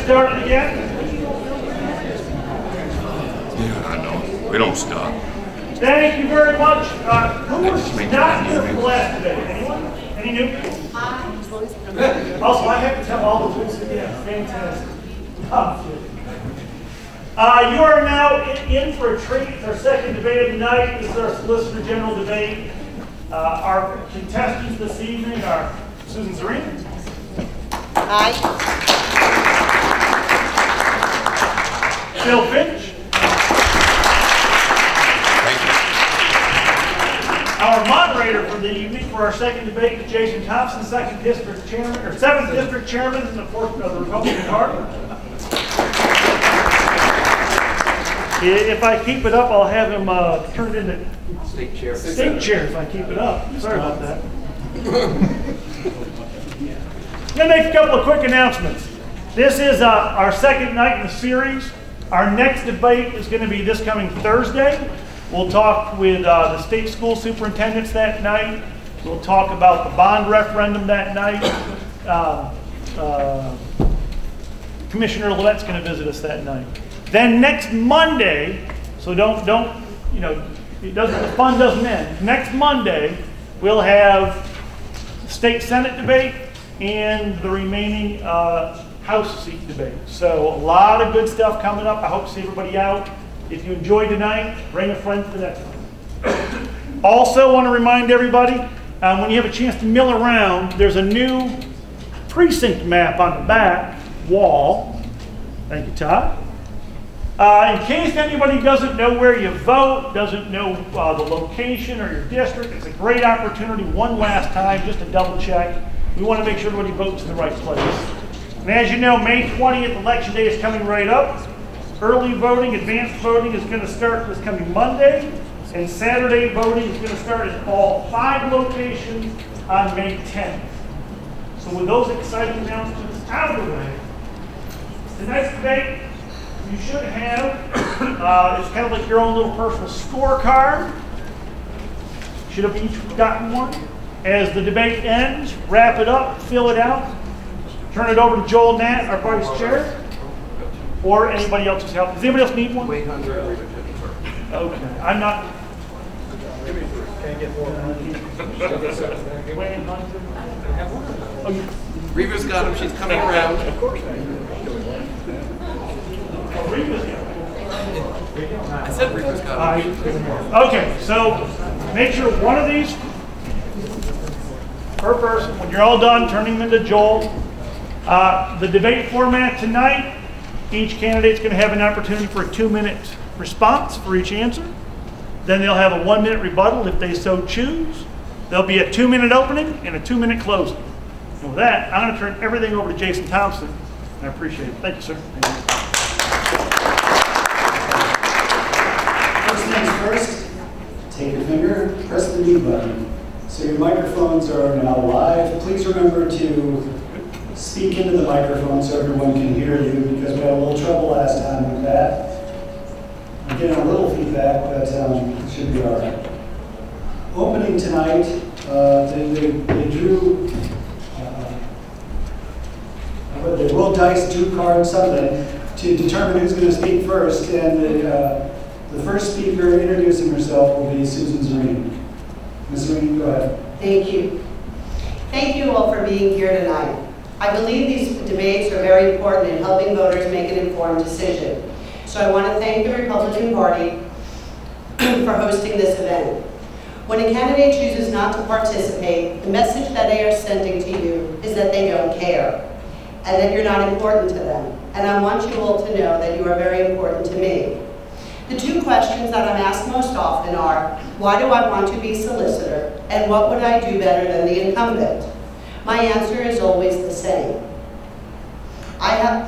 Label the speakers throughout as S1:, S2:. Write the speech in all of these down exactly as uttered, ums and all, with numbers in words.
S1: started again?
S2: Yeah, I know. We don't stop.
S1: Thank you very much. Uh, who was not here for the last debate? Anyone? Any new people? Also, I have to tell all the folks again. Fantastic. Oh, uh, you are now in, in for a treat. It's our second debate of the night. This is our Solicitor General debate. Uh, our contestants this evening are Susan Zereini.
S3: Hi.
S1: Bill Finch.
S2: Thank you.
S1: Our moderator for the evening for our second debate is Jason Thompson, second district chairman, or seventh district chairman in the fourth of the Republican Party. If I keep it up, I'll have him uh, turn it into
S4: State chair.
S1: state chair if I keep it up. Sorry about that. I'm going to make a couple of quick announcements. This is uh, our second night in the series. Our next debate is going to be this coming Thursday. We'll talk with uh, the state school superintendents that night. We'll talk about the bond referendum that night. Uh, uh, Commissioner Levette's going to visit us that night. Then next Monday, so don't, don't, you know, it doesn't, the fun doesn't end. Next Monday, we'll have the state Senate debate and the remaining uh, House seat debate. So a lot of good stuff coming up. I hope to see everybody out. If you enjoyed tonight, bring a friend to the next one. Also want to remind everybody, um, when you have a chance to mill around, there's a new precinct map on the back wall. Thank you, Todd. Uh, in case anybody doesn't know where you vote, doesn't know uh, the location or your district, it's a great opportunity one last time just to double check. We want to make sure everybody votes in the right place. And as you know, May twentieth, Election Day is coming right up. Early voting, advanced voting is going to start this coming Monday, and Saturday voting is going to start at all five locations on May tenth. So with those exciting announcements out of the way, tonight's debate, you should have, uh, it's kind of like your own little personal scorecard. Should have each gotten one. As the debate ends, wrap it up, fill it out, turn it over to Joel Nat, our vice chair, or anybody else's help. Does anybody else need one? Okay, I'm not. Can I get more?
S4: Reva's got him. She's coming around.
S1: Of course.
S4: I said Reva's got him.
S1: Okay, so make sure one of these per person. When you're all done, turning them into Joel. Uh, the debate format tonight, each candidate's going to have an opportunity for a two-minute response for each answer. Then they'll have a one-minute rebuttal if they so choose. There'll be a two-minute opening and a two-minute closing. And with that, I'm going to turn everything over to Jason Thompson. I appreciate it. Thank you, sir. Thank you.
S5: First things first, take your finger, press the mute button. So your microphones are now live. Please remember to speak into the microphone so everyone can hear you, because we had a little trouble last time with that. I'm getting a little feedback, but um, it should be all right. Opening tonight, uh, they, they, they drew, uh, they rolled dice, drew cards, something, to determine who's going to speak first. And the, uh, the first speaker introducing herself will be Susan Zereini. Miz Zereini, go ahead.
S3: Thank you. Thank you all for being here tonight. I believe these debates are very important in helping voters make an informed decision. So I want to thank the Republican Party for hosting this event. When a candidate chooses not to participate, the message that they are sending to you is that they don't care and that you're not important to them. And I want you all to know that you are very important to me. The two questions that I'm asked most often are, why do I want to be solicitor, and what would I do better than the incumbent? My answer is always the same. I have,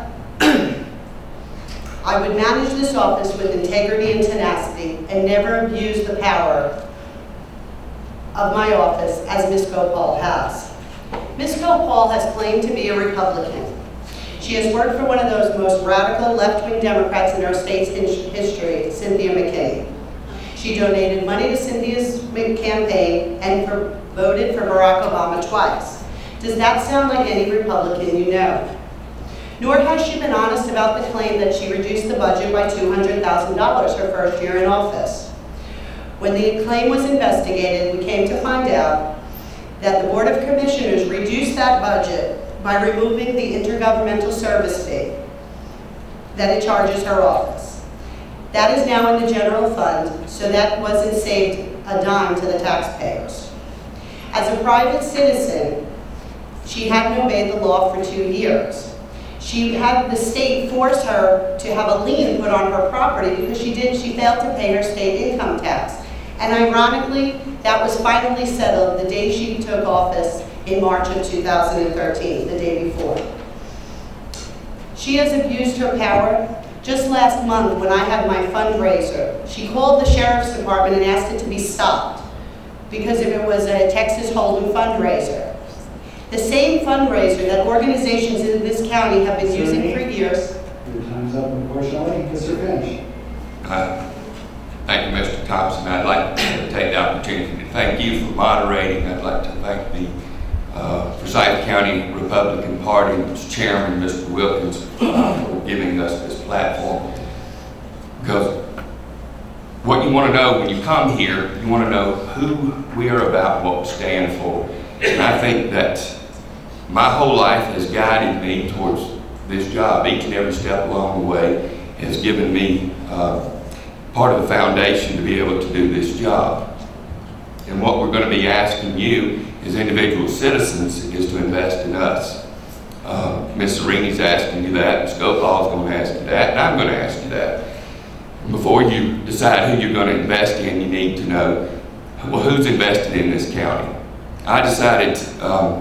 S3: I would manage this office with integrity and tenacity and never abuse the power of my office as Miz Gopaul has. Miz Gopaul has claimed to be a Republican. She has worked for one of those most radical left-wing Democrats in our state's history, Cynthia McKinney. She donated money to Cynthia's campaign and for, voted for Barack Obama twice. Does that sound like any Republican you know? Nor has she been honest about the claim that she reduced the budget by two hundred thousand dollars her first year in office. When the claim was investigated, we came to find out that the Board of Commissioners reduced that budget by removing the intergovernmental service fee that it charges her office. That is now in the general fund, so that wasn't saved a dime to the taxpayers. As a private citizen, she hadn't obeyed the law for two years. She had the state force her to have a lien put on her property because she did, she failed to pay her state income tax. And ironically, that was finally settled the day she took office in March of two thousand thirteen, the day before. She has abused her power. Just last month, when I had my fundraiser, she called the Sheriff's Department and asked it to be stopped because if it was a Texas Hold'em fundraiser. The same fundraiser that organizations in this county have been using for years.
S5: Your time's up, unfortunately. Mister Finch.
S2: Uh, thank you, Mister Thompson. I'd like to take the opportunity to thank you for moderating. I'd like to thank the uh, Forsyth County Republican Party, its chairman, Mister Wilkins, uh, for giving us this platform. Because what you want to know when you come here, you want to know who we are about, what we stand for. And I think that my whole life has guided me towards this job. Each and every step along the way has given me uh, part of the foundation to be able to do this job. And what we're going to be asking you as individual citizens is to invest in us. Uh, Miz Zereini's asking you that, Miz Gopaul's going to ask you that, and I'm going to ask you that. Before you decide who you're going to invest in, you need to know, well, who's invested in this county? I decided um,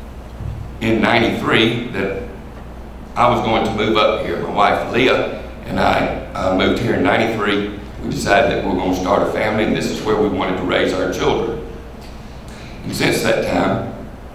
S2: in ninety-three that I was going to move up here. My wife, Leah, and I uh, moved here in ninety-three. We decided that we we're going to start a family, and this is where we wanted to raise our children. And since that time,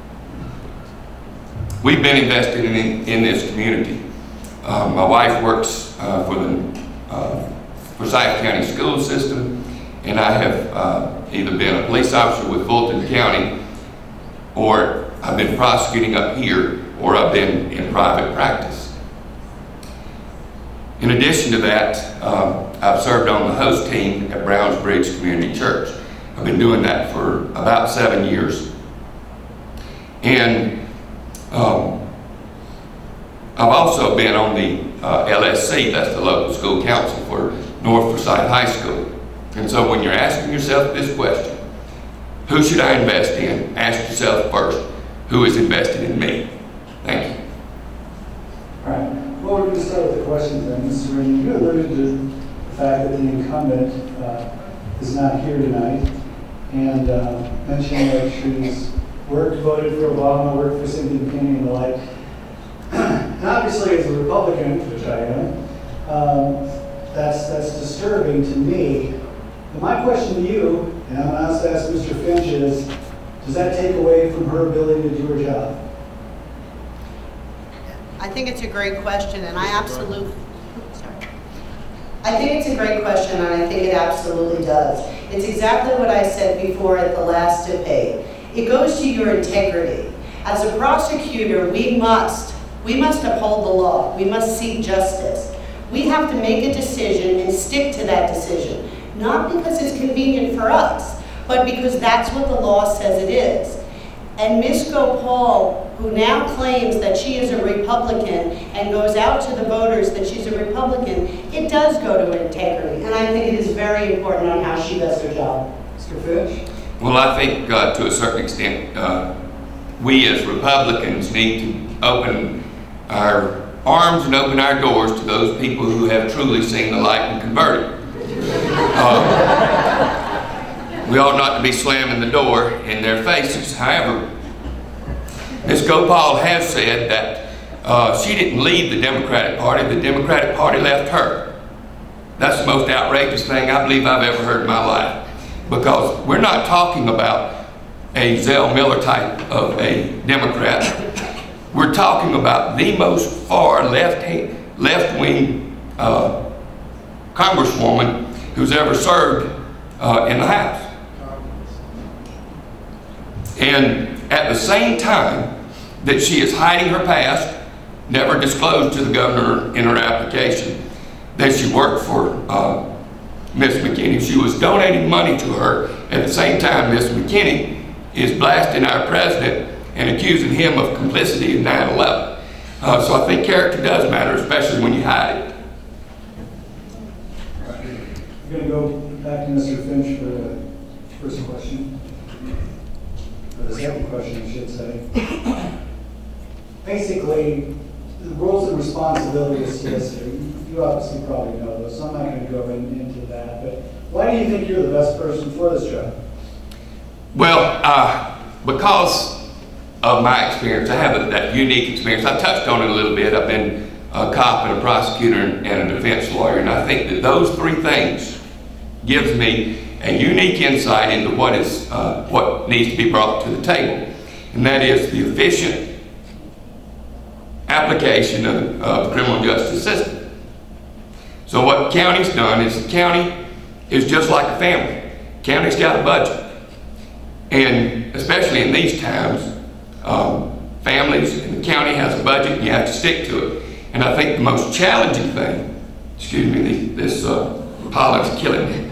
S2: we've been invested in, in this community. Um, my wife works uh, for the uh, Forsyth County school system, and I have uh, either been a police officer with Fulton County, or I've been prosecuting up here, or I've been in private practice. In addition to that, um, I've served on the host team at Browns Bridge Community Church. I've been doing that for about seven years. And um, I've also been on the uh, L S C, that's the local school council for North Forsyth High School. And so when you're asking yourself this question, who should I invest in? Ask yourself first, who is invested in me? Thank you.
S5: All right. Well, we're going to start with the questions then. Miz Zereini, you alluded to the fact that the incumbent uh, is not here tonight, and uh, mentioned that she's worked, voted for Obama, worked for Cynthia McKinney and the like. And obviously, as a Republican, which I am, um, that's, that's disturbing to me. But my question to you, and I'm going to also ask Mister Finch, is does that take away from her ability to do her job?
S3: I think it's a great question, and I absolutely, sorry. I think it's a great question, and I think it absolutely does. It's exactly what I said before at the last debate. It goes to your integrity. As a prosecutor, we must, we must uphold the law. We must seek justice. We have to make a decision and stick to that decision. Not because it's convenient for us, but because that's what the law says it is. And Miz Gopaul, who now claims that she is a Republican and goes out to the voters that she's a Republican, it does go to her integrity. And I think it is very important on how she does her job.
S5: Mister Finch?
S2: Well, I think uh, to a certain extent, uh, we as Republicans need to open our arms and open our doors to those people who have truly seen the light and converted. Uh, we ought not to be slamming the door in their faces. However, Miz Gopaul has said that uh, she didn't leave the Democratic Party, the Democratic Party left her. That's the most outrageous thing I believe I've ever heard in my life. Because we're not talking about a Zell Miller type of a Democrat. We're talking about the most far left-wing left uh, Congresswoman who's ever served uh, in the House. And at the same time that she is hiding her past, never disclosed to the governor in her application that she worked for uh, Miss McKinney. She was donating money to her. At the same time, Miss McKinney is blasting our president and accusing him of complicity in nine eleven. Uh, so I think character does matter, especially when you hide it.
S5: I'm going to go back to Mister Finch for the first question. Or the second question, I should say. Basically, the roles and responsibilities, solicitor, you obviously probably know those, so I'm not going to go in, into that, but why do you think you're the best person for this job?
S2: Well, uh, because of my experience, I have a, that unique experience. I touched on it a little bit. I've been a cop and a prosecutor and, and a defense lawyer, and I think that those three things gives me a unique insight into what is uh, what needs to be brought to the table, and that is the efficient application of, of the criminal justice system. So what the county's done is the county is just like a family. The county's got a budget, and especially in these times, um, families and the county has a budget, and you have to stick to it. And I think the most challenging thing, excuse me, this uh, pollen's killing me.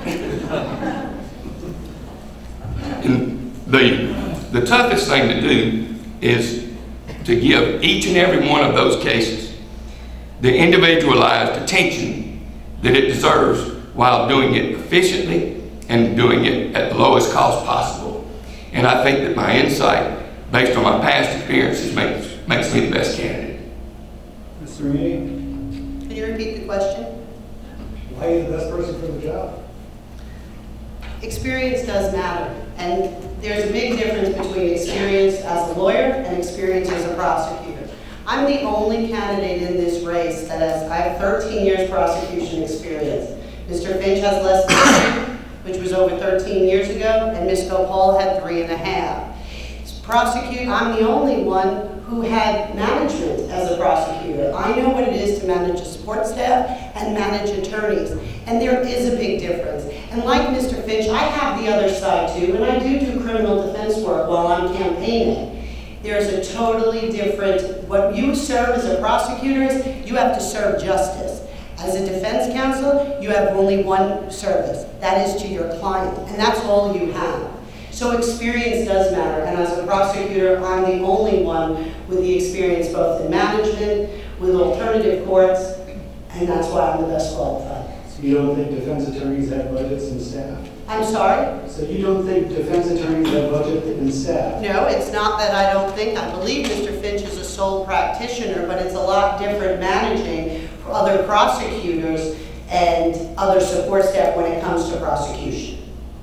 S2: And the the toughest thing to do is to give each and every one of those cases the individualized attention that it deserves while doing it efficiently and doing it at the lowest cost possible. And I think that my insight, based on my past experiences, makes, makes me the best candidate.
S5: Mister Zereini?
S3: Can you repeat the question?
S5: Why are you the best person for the job?
S3: Experience does matter, and there's a big difference between experience as a lawyer and experience as a prosecutor. I'm the only candidate in this race that has, I have thirteen years prosecution experience. Mister Finch has less than two, which was over thirteen years ago, and Miz Gopaul had three and a half. Prosecute, I'm the only one who had management as a prosecutor. I know what it is to manage a support staff and manage attorneys, and there is a big difference. And like Mister Finch, I have the other side too, and I do do criminal defense work while I'm campaigning. There's a totally different, what you serve as a prosecutor is, you have to serve justice. As a defense counsel, you have only one service, that is to your client, and that's all you have. So experience does matter, and as a prosecutor, I'm the only one with the experience both in management, with alternative courts, and that's why I'm the best qualified.
S5: So you don't think defense attorneys have budgets and staff?
S3: I'm sorry?
S5: So you don't think defense attorneys have budget and staff?
S3: No, it's not that I don't think. I believe Mister Finch is a sole practitioner, but it's a lot different managing for other prosecutors and other support staff when it comes to prosecution.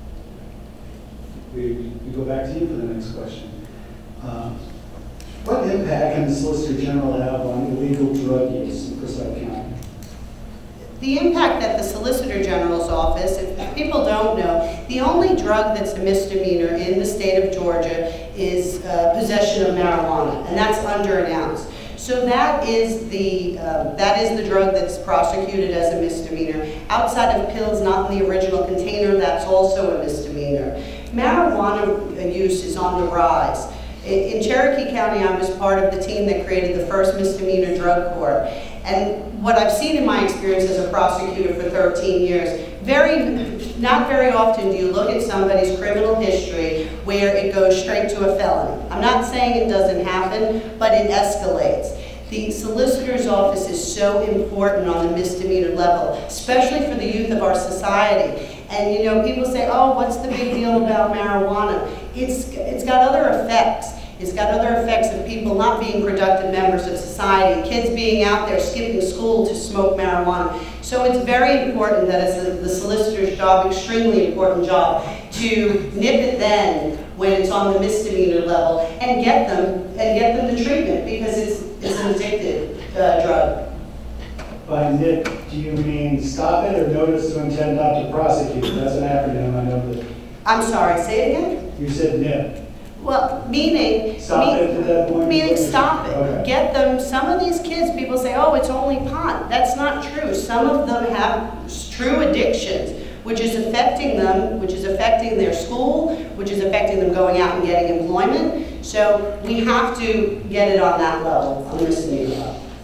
S5: We, we go back to you for the next question. Uh, what impact can the Solicitor General have on illegal drug use in Forsyth County?
S3: The impact that the Solicitor General's office, if people don't know, the only drug that's a misdemeanor in the state of Georgia is uh, possession of marijuana, and that's under an ounce. So that is the uh, that is the drug that's prosecuted as a misdemeanor. Outside of pills not in the original container, that's also a misdemeanor. Marijuana use is on the rise. In Cherokee County, I was part of the team that created the first misdemeanor drug court. And what I've seen in my experience as a prosecutor for thirteen years, very, not very often do you look at somebody's criminal history where it goes straight to a felony. I'm not saying it doesn't happen, but it escalates. The solicitor's office is so important on the misdemeanor level, especially for the youth of our society. And you know, people say, oh, what's the big deal about marijuana? It's, it's got other effects. It's got other effects of people not being productive members of society, kids being out there skipping school to smoke marijuana. So it's very important that it's the, the solicitor's job, extremely important job, to nip it then when it's on the misdemeanor level and get them and get them the treatment because it's, it's an addictive uh, drug.
S5: By nip, do you mean stop it or notice to intend not to prosecute? That's an acronym, I know that.
S3: I'm sorry, say it again?
S5: You said nip.
S3: Well, meaning,
S5: stop
S3: mean,
S5: it at that point?
S3: meaning stop it.
S5: Okay.
S3: Get them, some of these kids, people say, oh, it's only pot. That's not true. Some of them have true addictions, which is affecting them, which is affecting their school, which is affecting them going out and getting employment. So we have to get it on that level, on the misdemeanor level.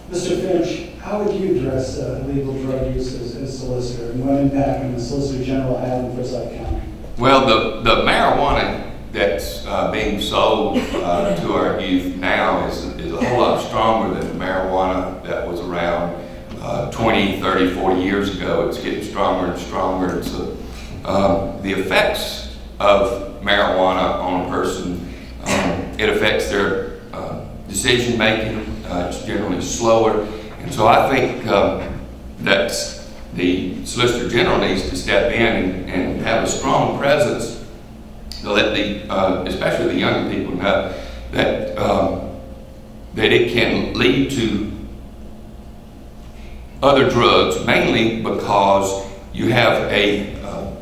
S5: Mister Finch, how would you address uh, legal drug use as, as solicitor, and what impact can the Solicitor General have in Forsyth County?
S2: Well, the, the marijuana that's uh, being sold uh, to our youth now is, is a whole lot stronger than the marijuana that was around uh, twenty, thirty, forty years ago. It's getting stronger and stronger. And so um, the effects of marijuana on a person, um, it affects their uh, decision making. Uh, it's generally slower. And so I think um, that the Solicitor General needs to step in and, and have a strong presence to let the, uh, especially the younger people know that, um, that it can lead to other drugs, mainly because you have a uh,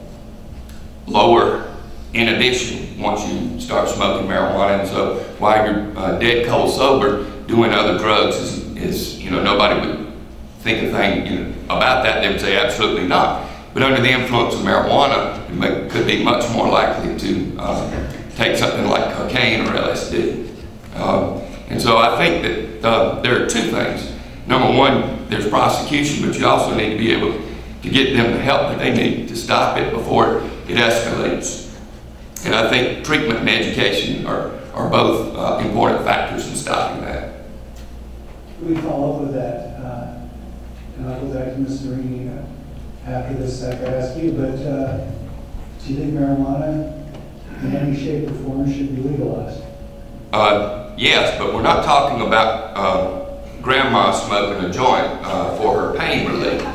S2: lower inhibition once you start smoking marijuana. And so while you're uh, dead cold sober, doing other drugs is, is, you know, nobody would think a thing, you know, about that. They would say absolutely not. But under the influence of marijuana, it may, could be much more likely to uh, take something like cocaine or L S D. Um, and so I think that uh, there are two things. Number one, there's prosecution, but you also need to be able to get them the help that they need to stop it before it escalates. And I think treatment and education are, are both uh, important factors in stopping that.
S5: We follow up with that, uh, and I'll go back to Miz Zereini uh, after this, after I ask you, but uh, do you think marijuana in any shape or form should be legalized?
S2: Uh, yes, but we're not talking about uh, grandma smoking a joint uh, for her pain relief.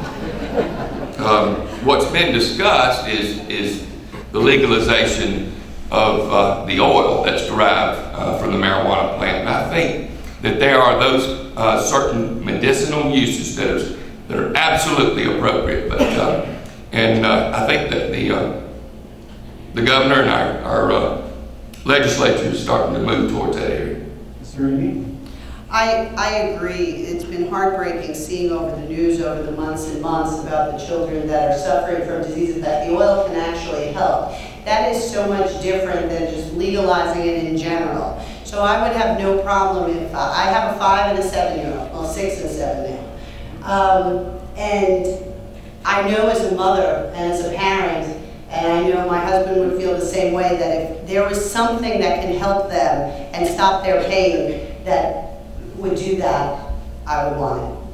S2: Um, what's been discussed is, is the legalization of uh, the oil that's derived uh, from the marijuana plant. And I think that there are those uh, certain medicinal uses that are, that are absolutely appropriate. But, uh, and uh, I think that the, uh, the governor and our, our uh, legislature is starting to move towards that area.
S5: Miz Zereini?
S3: I, I agree. It's been heartbreaking seeing over the news over the months and months about the children that are suffering from diseases that the oil can actually help. That is so much different than just legalizing it in general. So I would have no problem if, uh, I have a five and a seven-year-old, well, six and seven now. Um, and I know as a mother and as a parent, and I know my husband would feel the same way, that if there was something that can help them and stop their pain that would do that, I would want it.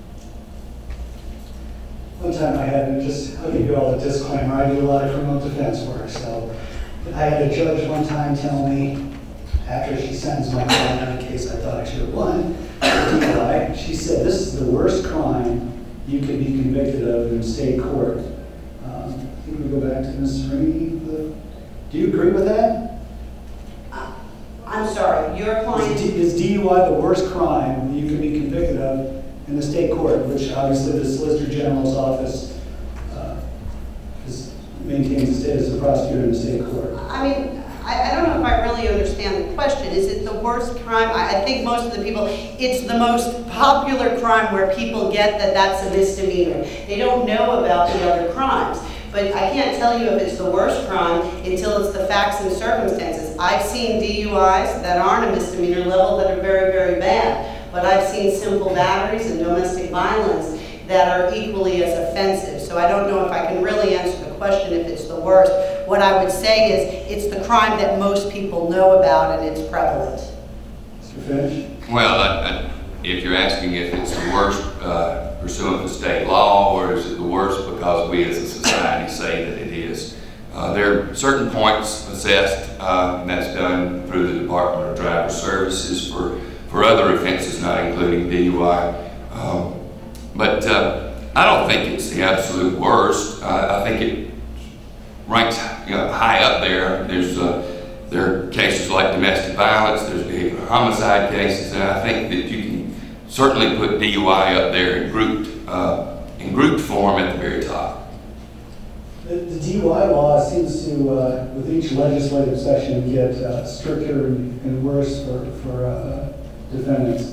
S5: One time I had, and just, I'll give you all a disclaimer, I do a lot of criminal defense work, so I had a judge one time tell me, after she sentenced my client on a case I thought I should have won, D U I, she said, this is the worst crime you could be convicted of in state court. Um, I think we go back to Miz Zereini. Do you agree with that?
S3: Uh, I'm sorry, your client...
S5: Is, D, is D U I the worst crime you could be convicted of in the state court, which obviously the Solicitor General's office uh, is, maintains the state as a prosecutor in the state court?
S3: I mean, I, I don't know if I really understand the question. Is it the worst crime? I, I think most of the people, it's the most popular crime where people get that that's a misdemeanor. They don't know about the other crimes. But I can't tell you if it's the worst crime until it's the facts and circumstances. I've seen D U Is that aren't a misdemeanor level that are very, very bad. But I've seen simple batteries and domestic violence that are equally as offensive. So I don't know if I can really answer the question if it's the worst. What I would say is it's the crime that most people know about and it's prevalent.
S5: Mister Finch?
S2: Well, I, I, if you're asking if it's the worst uh, pursuant to state law, or is it the worst because we as a society say that it is, uh, there are certain points assessed, uh, and that's done through the Department of Driver Services for for other offenses, not including D U I. Um, but uh, I don't think it's the absolute worst. Uh, I think it ranks, you know, high up there. There's uh, there are cases like domestic violence, there's behavioral homicide cases, and I think that you can certainly put D U I up there in grouped, uh, in grouped form at the very top.
S5: The, the D U I law seems to, uh, with each legislative session, get uh, stricter and, and worse for, for uh, defendants.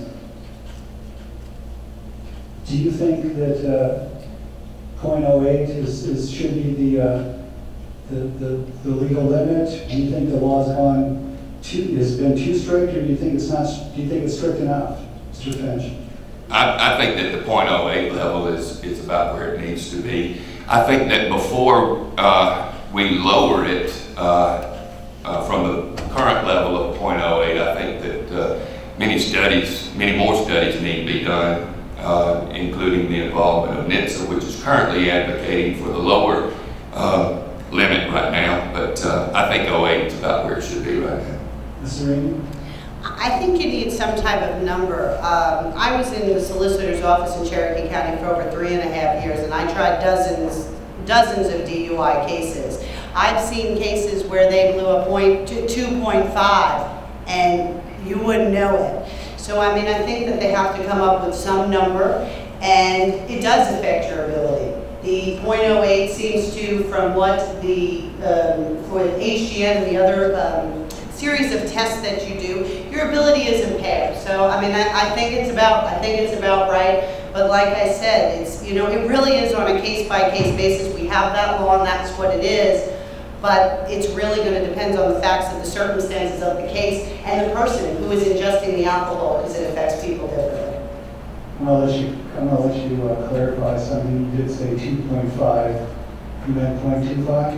S5: Do you think that uh, point oh eight is, is should be the, uh, the the the legal limit? Do you think the law's gone too has been too strict, or do you think it's not? Do you think it's strict enough, Mister Finch?
S2: I, I think that the point oh eight level is, is about where it needs to be. I think that before uh, we lower it uh, uh, from the current level of point oh eight, I think that uh, many studies, many more studies need to be done, uh, including the involvement of N H T S A, which is currently advocating for the lower uh, limit right now, but uh, I think oh eight is about where it should be right now.
S5: Miz Zereini?
S3: I think you need some type of number. Um, I was in the solicitor's office in Cherokee County for over three and a half years, and I tried dozens, dozens of D U I cases. I've seen cases where they blew a point to two point five, and you wouldn't know it. So I mean, I think that they have to come up with some number, and it does affect your ability. The point oh eight seems to, from what the um, for H G N and the other um, series of tests that you do, your ability is impaired. So I mean, I, I think it's about, I think it's about right. But like I said, it's, you know, it really is on a case-by-case basis. We have that law, and that's what it is. But it's really going to depend on the facts of the circumstances of the case and the person who is ingesting the alcohol, because it affects people differently.
S5: I'm going to let you, I'm going to let you uh, clarify something. You did say two point five. You meant point two five?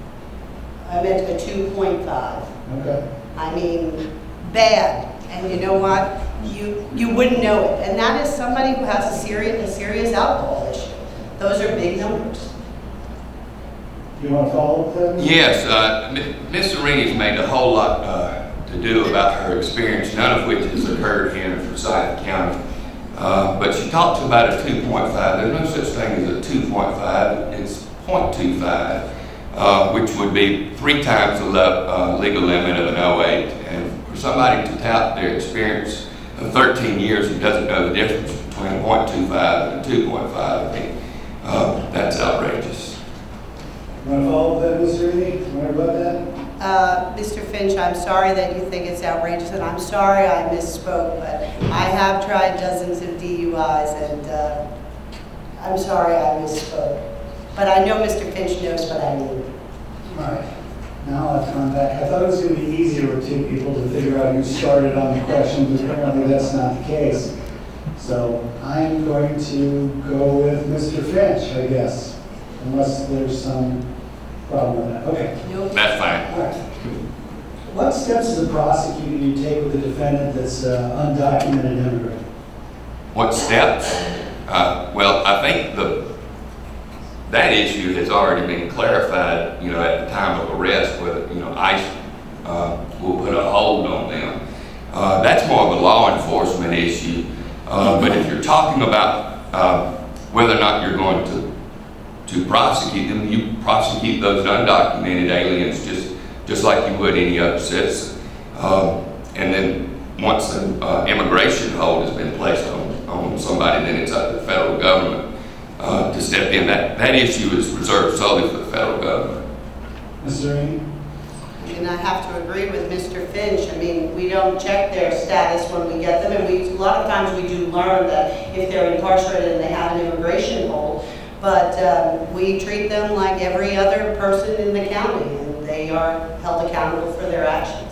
S3: I meant a two point five.
S5: Okay.
S3: I mean, bad. And you know what? You you wouldn't know it. And that is somebody who has a serious a serious alcohol issue. Those are big numbers.
S5: You want to follow up then?
S2: Yes, uh, Miz Zereini's made a whole lot uh, to do about her experience, none of which has occurred here in Forsyth County. Uh, but she talks about a two point five. There's no such thing as a two point five. It's point two five. Uh, which would be three times the le uh, legal limit of an oh eight. And for somebody to tout their experience of thirteen years who doesn't know the difference between a point two five and a two point five, I think uh, that's outrageous.
S5: You want to follow up that, Miz Zereini? You want to about that?
S3: Uh, Mister Finch, I'm sorry that you think it's outrageous, and I'm sorry I misspoke, but I have tried dozens of D U Is, and uh, I'm sorry I misspoke. But I know Mister Finch knows what I mean.
S5: All right. Now I'll come back. I thought it was going to be easier with two people to figure out who started on the question, but apparently that's not the case. So I'm going to go with Mister Finch, I guess, unless there's some problem with that. Okay.
S3: Nope.
S2: That's fine.
S5: All right. What steps as a prosecutor do you take with a defendant that's uh, undocumented immigrant?
S2: What steps? Uh, well, I think the that issue has already been clarified, you know, at the time of arrest, whether, you know, ICE uh, will put a hold on them. Uh, that's more of a law enforcement issue. Uh, but if you're talking about uh, whether or not you're going to to prosecute them, you prosecute those undocumented aliens just just like you would any other citizen. Uh, and then once an uh, immigration hold has been placed on, on somebody, then it's up to the federal government Uh, to step in. That that issue is reserved solely for the federal government.
S5: Miz Zereini?
S3: And I have to agree with Mister Finch. I mean, we don't check their status when we get them, and we a lot of times we do learn that if they're incarcerated and they have an immigration hold, but um, we treat them like every other person in the county, and they are held accountable for their actions.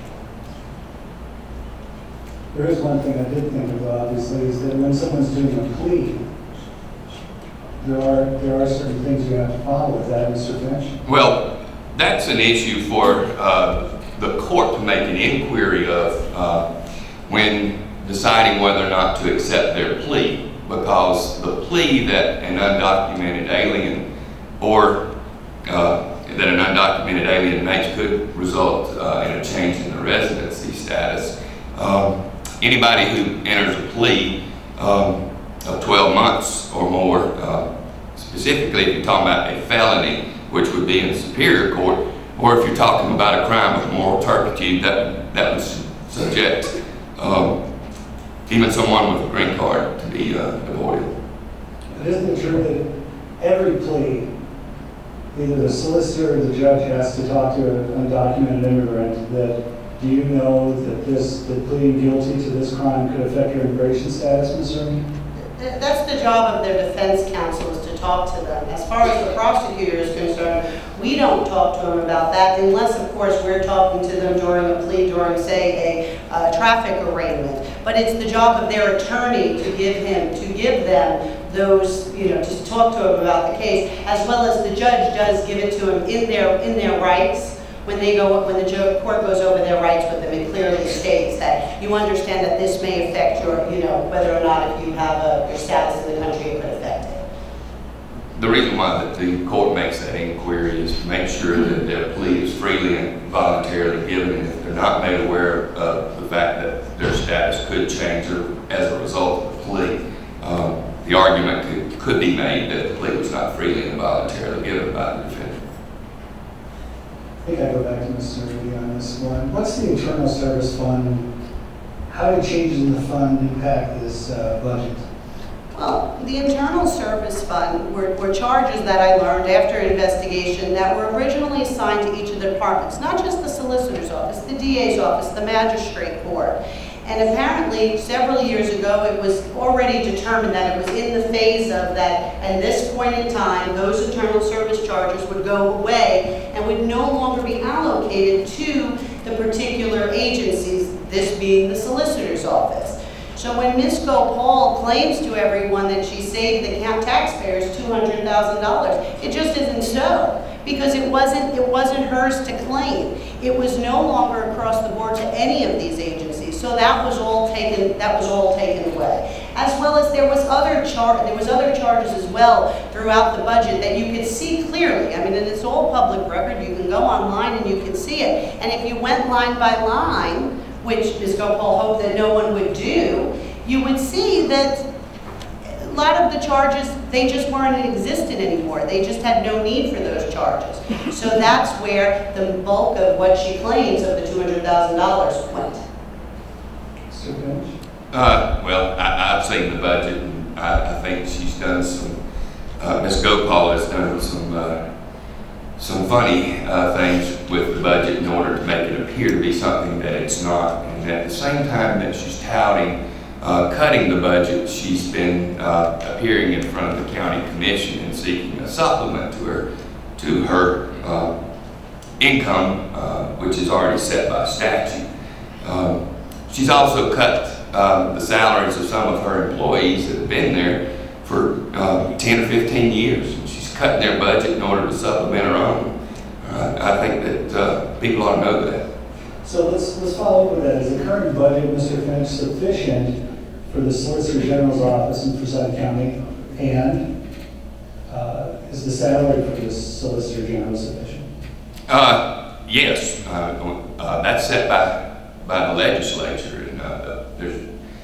S5: There is one thing I did think of, obviously, is that when someone's doing a plea, There are, there are certain things you have to follow with that, Mister Finch.
S2: Well, that's an issue for uh, the court to make an inquiry of uh, when deciding whether or not to accept their plea, because the plea that an undocumented alien or uh, that an undocumented alien makes could result uh, in a change in the residency status. Um, anybody who enters a plea um, of twelve months or more, uh, specifically if you're talking about a felony, which would be in Superior Court, or if you're talking about a crime of moral turpitude, that, that would subject um, even someone with a green card to be uh, deported.
S5: But isn't it true that every plea, either the solicitor or the judge has to talk to an undocumented immigrant, that do you know that this, that pleading guilty to this crime could affect your immigration status, Miz Zereini?
S3: That's the job of their defense counsel, is to talk to them. As far as the prosecutor is concerned, We don't talk to them about that unless, of course, we're talking to them during a plea, during, say, a uh, traffic arraignment. But it's the job of their attorney to give him, to give them those, you know, to talk to them about the case, as well as the judge does give it to them in their, in their rights. When they go, when the court goes over their rights with them, it clearly states that you understand that this may affect your, you know, whether or not if you have a, your status in the country, it could affect it.
S2: The reason why that the court makes that inquiry is to make sure that their plea is freely and voluntarily given, and if they're not made aware of the fact that their status could change as a result of the plea, um, the argument could, could be made that the plea was not freely and voluntarily given by the defendant.
S5: I think I go back to Mister Zereini on this one. What's the internal service fund? How do changes in the fund impact this uh, budget?
S3: Well, the internal service fund were, were charges that I learned after investigation that were originally assigned to each of the departments, not just the solicitor's office, the D A's office, the magistrate court. And apparently, several years ago, it was already determined that it was in the phase of that, at this point in time, those internal service charges would go away and would no longer be allocated to the particular agencies, this being the solicitor's office. So when Miz Gopaul claims to everyone that she saved the taxpayers two hundred thousand dollars, it just isn't so, because it wasn't, it wasn't hers to claim. It was no longer across the board to any of these agencies. So that was all taken, that was all taken away. As well as there was other char there was other charges as well throughout the budget that you could see clearly. I mean, and it's all public record. You can go online and you can see it. And if you went line by line, which Miz Gopaul hoped that no one would do, you would see that a lot of the charges, they just weren't existent anymore. They just had no need for those charges. So that's where the bulk of what she claims of the two hundred thousand dollars went.
S5: Mister Finch?
S2: Uh, well, I, I've seen the budget, and I, I think she's done some, uh, Miz Gopaul has done some uh, some funny uh, things with the budget in order to make it appear to be something that it's not. And at the same time that she's touting uh, cutting the budget, she's been uh, appearing in front of the county commission and seeking a supplement to her to her uh, income, uh, which is already set by statute. Um, she's also cut uh, the salaries of some of her employees that have been there for uh, ten or fifteen years. She's cutting their budget in order to supplement her own. Uh, I think that uh, people ought to know that.
S5: So let's, let's follow up with that. Is the current budget, Mister Finch, sufficient for the Solicitor General's office in Forsyth County? And uh, is the salary for the Solicitor General sufficient?
S2: Uh, yes, uh, uh, that's set by, by the legislature, and uh, there's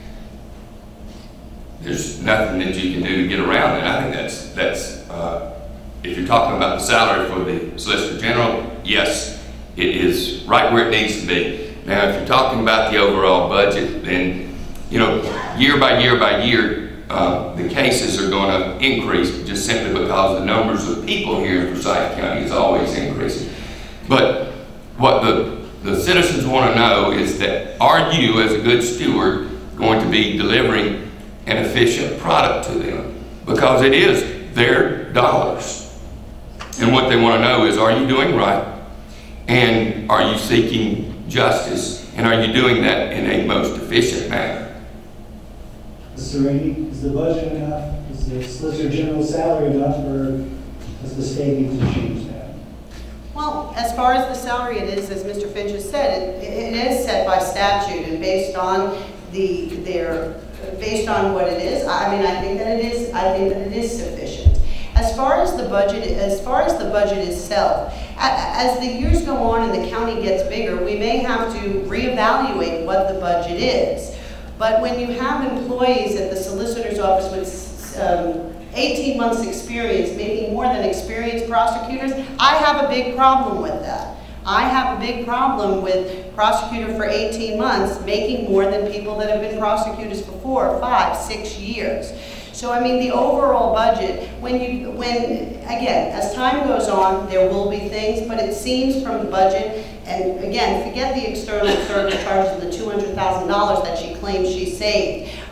S2: there's nothing that you can do to get around it. I think that's, that's uh, if you're talking about the salary for the Solicitor General, yes, it is right where it needs to be. Now, if you're talking about the overall budget, then, you know, year by year by year, uh, the cases are going to increase just simply because the numbers of people here in Forsyth County is always increasing. But what the, the citizens want to know is that, are you, as a good steward, going to be delivering an efficient product to them? Because it is their dollars. And what they want to know is, are you doing right? And are you seeking justice? And are you doing that in a most efficient manner?
S5: Mister Zereini, is the budget enough? Is the Solicitor General's salary enough, or does the state need to change that?
S3: Well, as far as the salary, it is, as Mister Finch has said, it, it is set by statute and based on the their based on what it is. I mean, I think that it is. I think that it is sufficient. As far as the budget, as far as the budget itself, as the years go on and the county gets bigger, we may have to reevaluate what the budget is. But when you have employees at the solicitor's office with um, eighteen months experience, making more than experienced prosecutors, I have a big problem with that. I have a big problem with prosecutor for eighteen months making more than people that have been prosecutors for four, five, six years. So I mean, the overall budget, when you, when, again, as time goes on, there will be things, but it seems from the budget, and again, forget the external service charges of the two hundred thousand dollars that she claims she saved.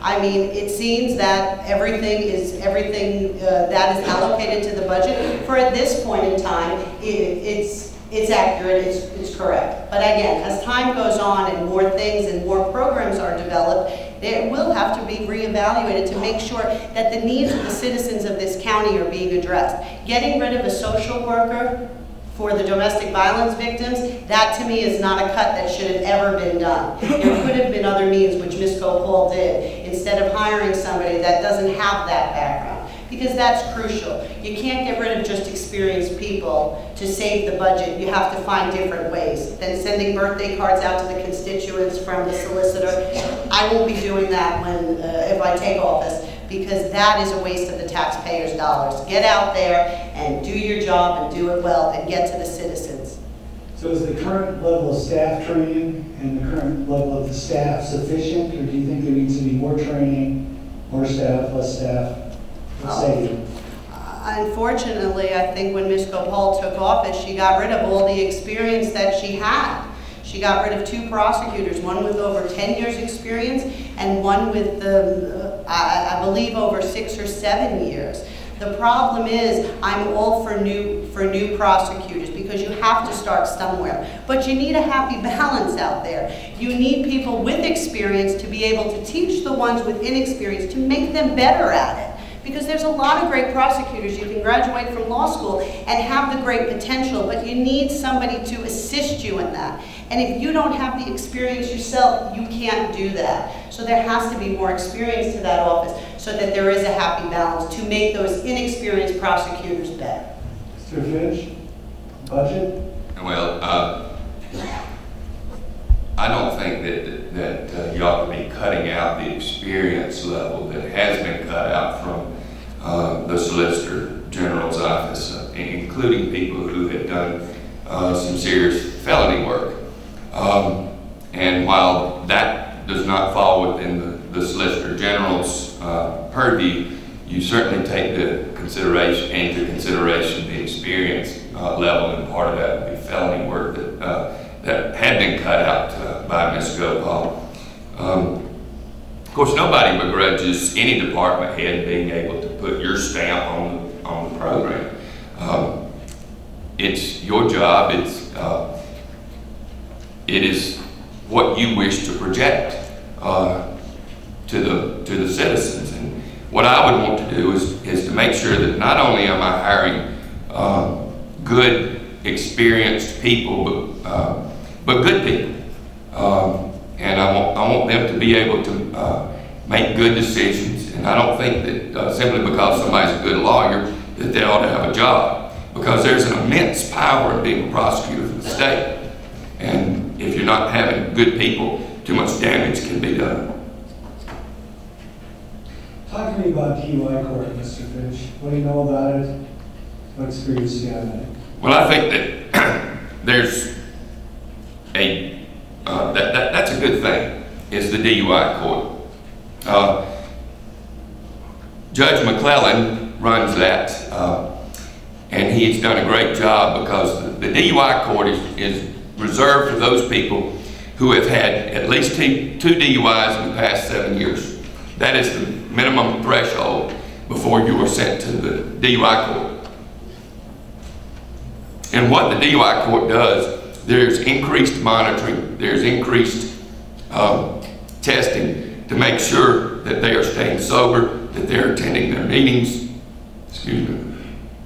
S3: I mean, it seems that everything is everything uh, that is allocated to the budget for at this point in time, it, it's it's accurate, it's, it's correct. But again, as time goes on and more things and more programs are developed, it will have to be reevaluated to make sure that the needs of the citizens of this county are being addressed. Getting rid of a social worker for the domestic violence victims, that to me is not a cut that should have ever been done. There could have been other means, which Miz Gopaul did, instead of hiring somebody that doesn't have that background, because that's crucial. You can't get rid of just experienced people to save the budget. You have to find different ways than sending birthday cards out to the constituents from the solicitor. I won't be doing that when, uh, if I take office, because that is a waste of the taxpayers' dollars. Get out there and do your job and do it well and get to the citizens.
S5: So is the current level of staff training and the current level of the staff sufficient, or do you think there needs to be more training, more staff, less staff? Let's say.
S3: Uh, unfortunately, I think when Miz Gopaul took office, she got rid of all the experience that she had. She got rid of two prosecutors, one with over ten years experience and one with, the, uh, I, I believe, over six or seven years. The problem is, I'm all for new, for new prosecutors because you have to start somewhere. But you need a happy balance out there. You need people with experience to be able to teach the ones with inexperience to make them better at it. Because there's a lot of great prosecutors. You can graduate from law school and have the great potential, but you need somebody to assist you in that. And if you don't have the experience yourself, you can't do that. So there has to be more experience to that office so that there is a happy balance to make those inexperienced prosecutors better.
S5: Mister Finch, budget?
S2: Well, uh, I don't think that, that uh, you ought to be cutting out the experience level that has been cut out from uh, the Solicitor General's office, uh, including people who have done uh, some serious felony work. Um, and while that does not fall within the, the Solicitor General's uh, purview, you certainly take the consideration into consideration the experience uh, level, and part of that would be felony work that uh, that had been cut out uh, by Miz Gopaul. Um, of course, nobody begrudges any department head being able to put your stamp on the, on the program. Um, it's your job. It's uh, it is what you wish to project uh, to the to the citizens. And what I would want to do is is to make sure that not only am I hiring uh, good, experienced people, but uh, but good people, um, and I want I want them to be able to uh, make good decisions. And I don't think that uh, simply because somebody's a good lawyer that they ought to have a job, because there's an immense power in being a prosecutor for the state. And if you're not having good people, too much damage can be done.
S5: Talk to me about D U I court, Mister Finch. What do you know about it? What experience do you have in it?
S2: Well, I think that there's a, uh, that, that, that's a good thing, is the D U I court. Uh, Judge McClellan runs that, uh, and he's done a great job, because the, the D U I court is, is reserved for those people who have had at least two, two D U Is in the past seven years. That is the minimum threshold before you are sent to the D U I court. And what the D U I court does, there's increased monitoring, there's increased um, testing to make sure that they are staying sober, that they're attending their meetings. Excuse me.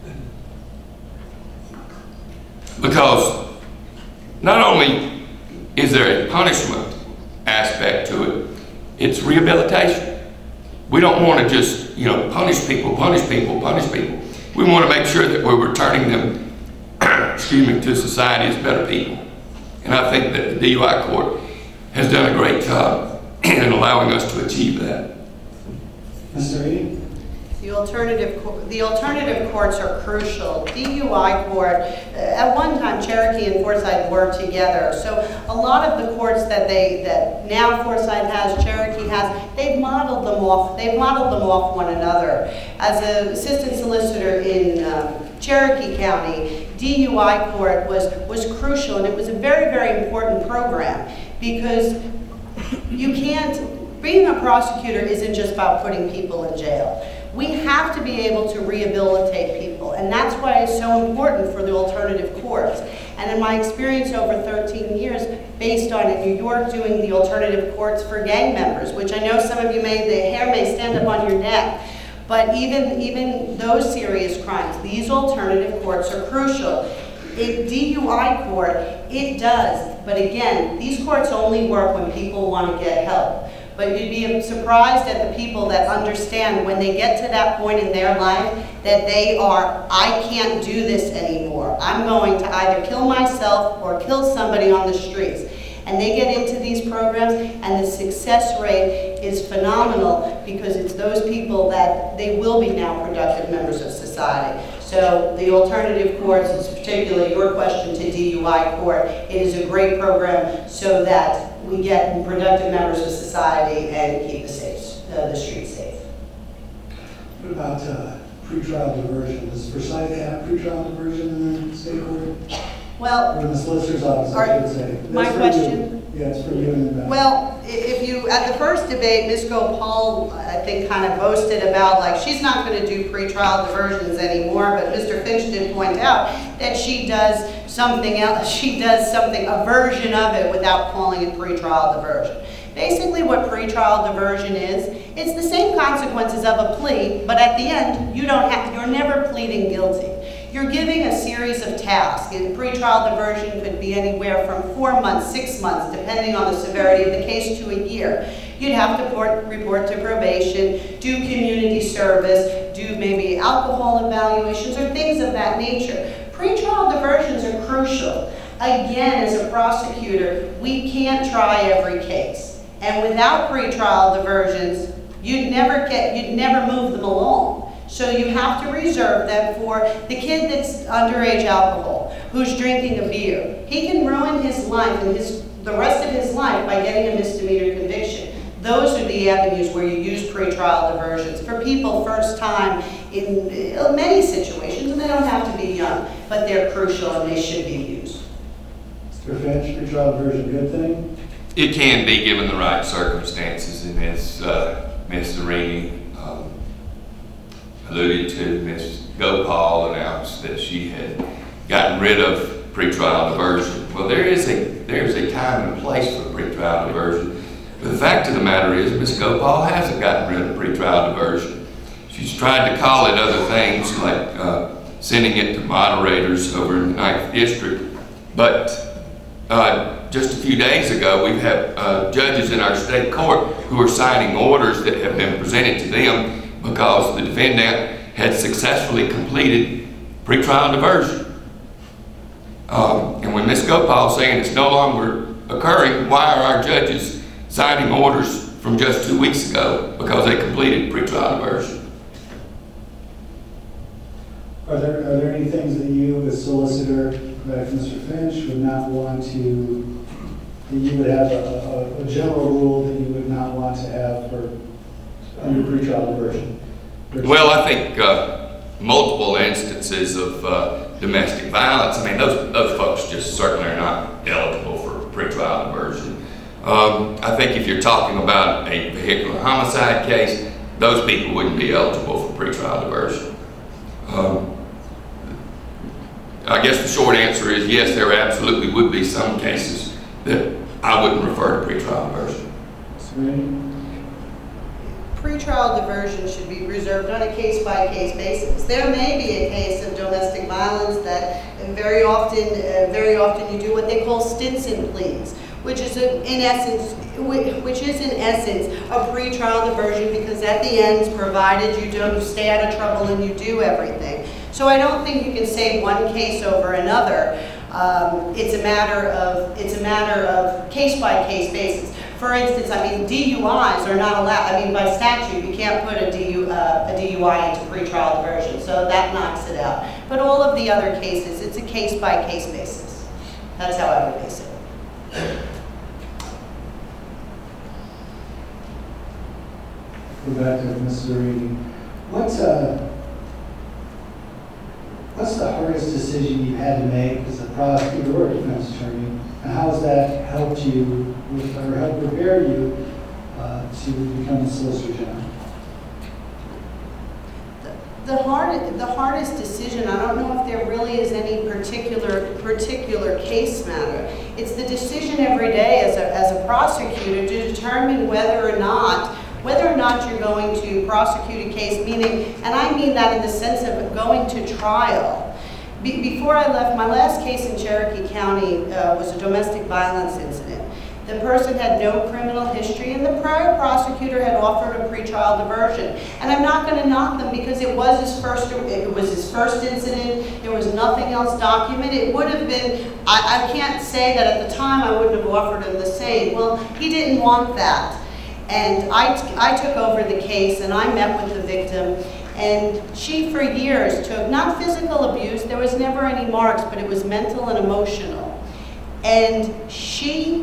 S2: Because not only is there a punishment aspect to it, it's rehabilitation. We don't want to just, you know, punish people, punish people, punish people. We want to make sure that we're returning them excuse me, to society as better people. And I think that the D U I court has done a great job in allowing us to achieve that.
S5: Mister Zereini?
S3: The alternative, the alternative courts are crucial. D U I court, at one time Cherokee and Forsyth worked together. So a lot of the courts that they, that now Forsyth has, Cherokee has, they've modeled them off, they've modeled them off one another. As an assistant solicitor in um, Cherokee County, D U I court was, was crucial, and it was a very, very important program, because you can't, being a prosecutor isn't just about putting people in jail. We have to be able to rehabilitate people, and that's why it's so important for the alternative courts. And in my experience over thirteen years, based on in New York doing the alternative courts for gang members, which I know some of you may, the hair may stand up on your neck, but even, even those serious crimes, these alternative courts are crucial. A D U I court, it does, but again, these courts only work when people want to get help. But you'd be surprised at the people that understand when they get to that point in their life that they are, I can't do this anymore. I'm going to either kill myself or kill somebody on the streets. And they get into these programs, and the success rate is phenomenal because it's those people that they will be now productive members of society. So the alternative courts, particularly your question to D U I court, it is a great program so that we get productive members of society and keep the, safe, uh, the streets safe.
S6: What about uh, pretrial diversion? Does Forsyth have pretrial diversion in the state court?
S3: Well,
S6: or in the solicitor's office,
S3: are,
S6: I should say. That's
S3: my question?
S6: You. Yeah, it's for you and the
S3: Well, if you, at the first debate, Miz Gopaul, I think, kind of boasted about, like, she's not going to do pretrial diversions anymore, but Mister Finch did point out that she does something else, she does something, a version of it without calling it pretrial diversion. Basically what pretrial diversion is, it's the same consequences of a plea, but at the end, you don't have, you're never pleading guilty. You're giving a series of tasks. And pretrial diversion could be anywhere from four months, six months, depending on the severity of the case, to a year. You'd have to report, report to probation, do community service, do maybe alcohol evaluations or things of that nature. Pretrial diversions are crucial. Again, as a prosecutor, we can't try every case. And without pretrial diversions, you'd never get, you'd never move them along. So you have to reserve them for the kid that's underage alcohol, who's drinking a beer. He can ruin his life and his, the rest of his life by getting a misdemeanor conviction. Those are the avenues where you use pretrial diversions. For people first time in many situations, and they don't have to be young, but they're crucial and they should be used.
S6: Mister Finch, pretrial diversion, good thing?
S2: It can be given the right circumstances, and as uh, Miz Zereini um, alluded to, Miz Gopaul announced that she had gotten rid of pretrial diversion. Well, there is a there is a time and place for pretrial diversion. But the fact of the matter is, Miz Gopaul hasn't gotten rid of pretrial diversion. She's tried to call it other things, like uh, sending it to moderators over in the ninth District. But uh, just a few days ago, we've had uh, judges in our state court who are signing orders that have been presented to them because the defendant had successfully completed pretrial diversion. Um, and when Miz Gopaul is saying it's no longer occurring, why are our judges signing orders from just two weeks ago because they completed pretrial diversion?
S6: Are there, are there any things that you, as solicitor, like Mister Finch, would not want to, that you would have a, a, a general rule that you would not want to have for under pretrial diversion?
S2: Well, I think uh, multiple instances of uh, domestic violence, I mean, those, those folks just certainly are not eligible for pretrial diversion. Um, I think if you're talking about a vehicular homicide case, those people wouldn't be eligible for pretrial diversion. Um, I guess the short answer is yes, there absolutely would be some cases that I wouldn't refer to pretrial diversion.
S6: Zereini?
S3: Pretrial diversion should be reserved on a case-by-case basis. There may be a case of domestic violence that very often, uh, very often you do what they call Stinson pleas, which is a, in essence, which is in essence a pretrial diversion because at the end, provided you don't stay out of trouble and you do everything. So I don't think you can say one case over another. Um, it's a matter of it's a matter of case-by-case basis. For instance, I mean, D U Is are not allowed. I mean, by statute, you can't put a D U, uh, a D U I into pretrial diversion, so that knocks it out. But all of the other cases, it's a case-by-case basis. That's how I would base it.
S6: Go back to Miz Zereini. What's uh, what's the hardest decision you've had to make as a prosecutor or defense attorney, and how has that helped you with, or helped prepare you uh, to become the Solicitor General?
S3: The, hard, the hardest decision, I don't know if there really is any particular, particular case matter. It's the decision every day as a, as a prosecutor to determine whether or not whether or not you're going to prosecute a case, meaning, and I mean that in the sense of going to trial. Be, before I left, my last case in Cherokee County uh, was a domestic violence incident. The person had no criminal history, and the prior prosecutor had offered a pretrial diversion. And I'm not going to knock them because it was his first. It was his first incident. There was nothing else documented. It would have been. I, I can't say that at the time I wouldn't have offered him the same. Well, he didn't want that. And I, I took over the case, and I met with the victim, and she for years took, not physical abuse, there was never any marks, but it was mental and emotional. And she,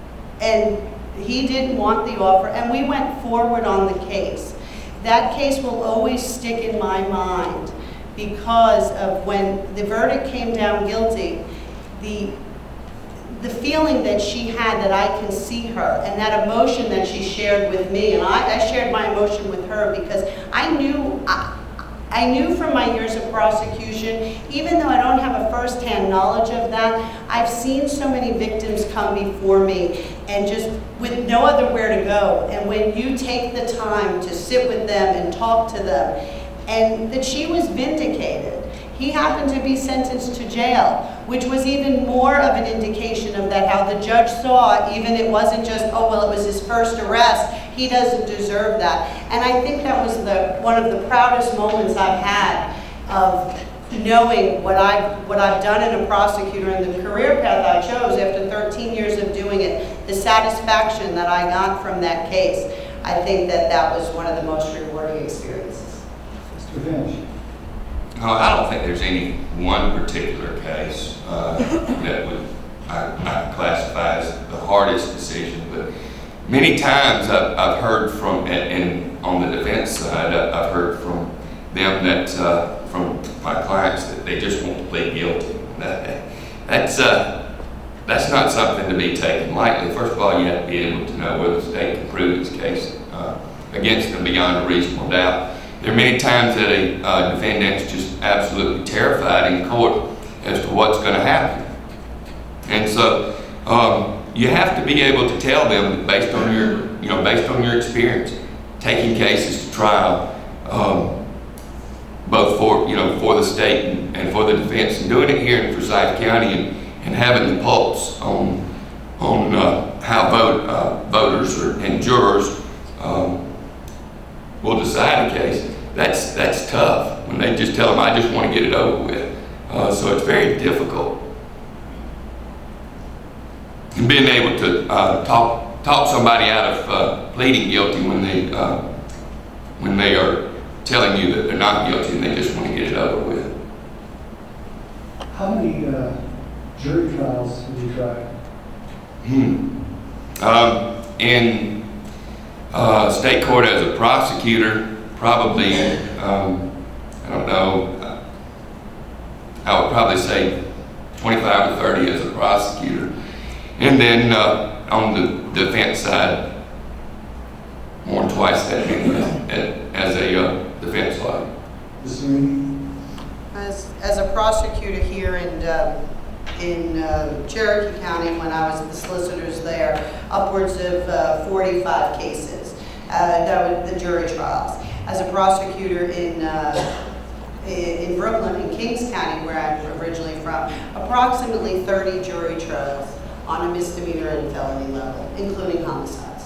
S3: and he didn't want the offer, and we went forward on the case. That case will always stick in my mind because of when the verdict came down guilty, the the feeling that she had that I can see her and that emotion that she shared with me, and I, I shared my emotion with her because I knew, I, I knew from my years of prosecution, even though I don't have a first-hand knowledge of that, I've seen so many victims come before me and just with no other where to go. And when you take the time to sit with them and talk to them, and that she was vindicated. He happened to be sentenced to jail, which was even more of an indication of that, how the judge saw, even it wasn't just, oh, well, it was his first arrest, he doesn't deserve that. And I think that was the one of the proudest moments I've had of knowing what I've, what I've done in a prosecutor and the career path I chose after thirteen years of doing it, the satisfaction that I got from that case. I think that that was one of the most rewarding experiences.
S6: Mister Finch.
S2: Uh, I don't think there's any one particular case uh, that would I, I classify as the hardest decision, but many times I've, I've heard from, and, and on the defense side, I've heard from them that, uh, from my clients, that they just won't plead guilty. That, that's, uh, that's not something to be taken lightly. First of all, you have to be able to know whether the state can prove its case uh, against them beyond a reasonable doubt. There are many times that a uh, defendant's just absolutely terrified in court as to what's going to happen. And so um, you have to be able to tell them that based on your, you know, based on your experience, taking cases to trial, um, both for, you know, for the state and, and for the defense, and doing it here in Forsyth County and, and having the pulse on, on uh, how vote, uh, voters or, and jurors um, will decide a case. That's, that's tough when they just tell them, I just want to get it over with. Uh, so it's very difficult. And being able to uh, talk, talk somebody out of uh, pleading guilty when they, uh, when they are telling you that they're not guilty and they just want to get it over with.
S6: How many uh, jury trials have you tried?
S2: Hmm. Um, in uh, state court as a prosecutor, probably, um, I don't know, I would probably say twenty-five to thirty as a prosecutor. And then uh, on the defense side, more than twice that as a uh, defense lawyer.
S3: As, as a prosecutor here in, um, in uh, Cherokee County, when I was at the solicitors there, upwards of uh, forty-five cases. Uh, that was the jury trials. As a prosecutor in, uh, in Brooklyn, in Kings County, where I'm originally from, approximately thirty jury trials on a misdemeanor and felony level, including homicides.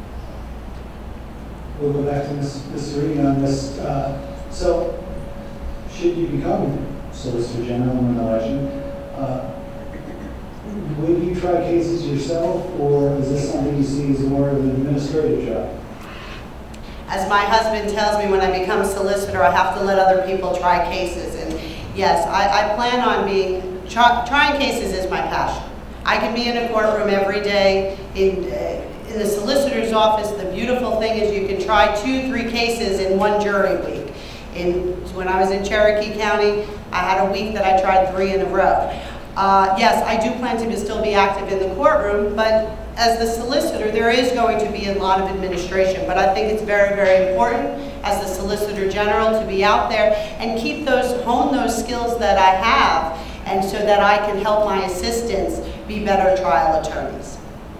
S6: We'll go back to Miz Zereini on this. Uh, so, should you become Solicitor General in an election, uh, will you try cases yourself, or is this something you see as more of an administrative job?
S3: As my husband tells me, when I become solicitor, I have to let other people try cases. And yes, I, I plan on being, try, trying cases is my passion. I can be in a courtroom every day. In, uh, in the solicitor's office, the beautiful thing is you can try two, three cases in one jury week. In, when I was in Cherokee County, I had a week that I tried three in a row. Uh, yes, I do plan to still be active in the courtroom, but as the solicitor, there is going to be a lot of administration, but I think it's very, very important as the Solicitor General to be out there and keep those, hone those skills that I have, and so that I can help my assistants be better trial attorneys.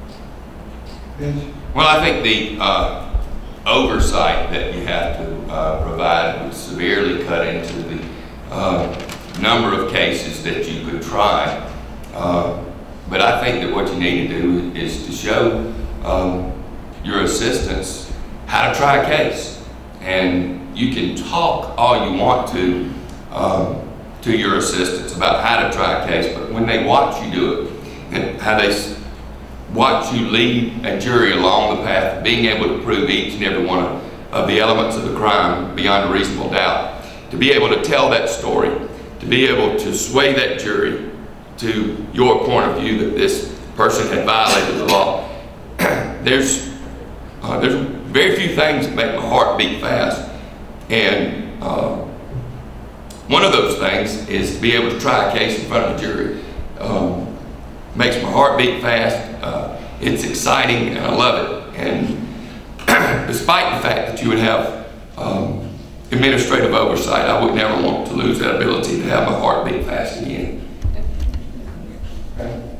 S2: Well, I think the uh, oversight that you have to uh, provide would severely cut into the uh, number of cases that you could try. Uh, but I think that what you need to do is to show um, your assistants how to try a case. And you can talk all you want to um, to your assistants about how to try a case, but when they watch you do it, and how they watch you lead a jury along the path of being able to prove each and every one of, of the elements of the crime beyond a reasonable doubt, to be able to tell that story, to be able to sway that jury to your point of view that this person had violated the law. there's, uh, there's very few things that make my heart beat fast. And uh, one of those things is to be able to try a case in front of a jury. Um, makes my heart beat fast. Uh, it's exciting and I love it. And despite the fact that you would have um, administrative oversight, I would never want to lose that ability to have my heart beat fast again.
S6: Okay.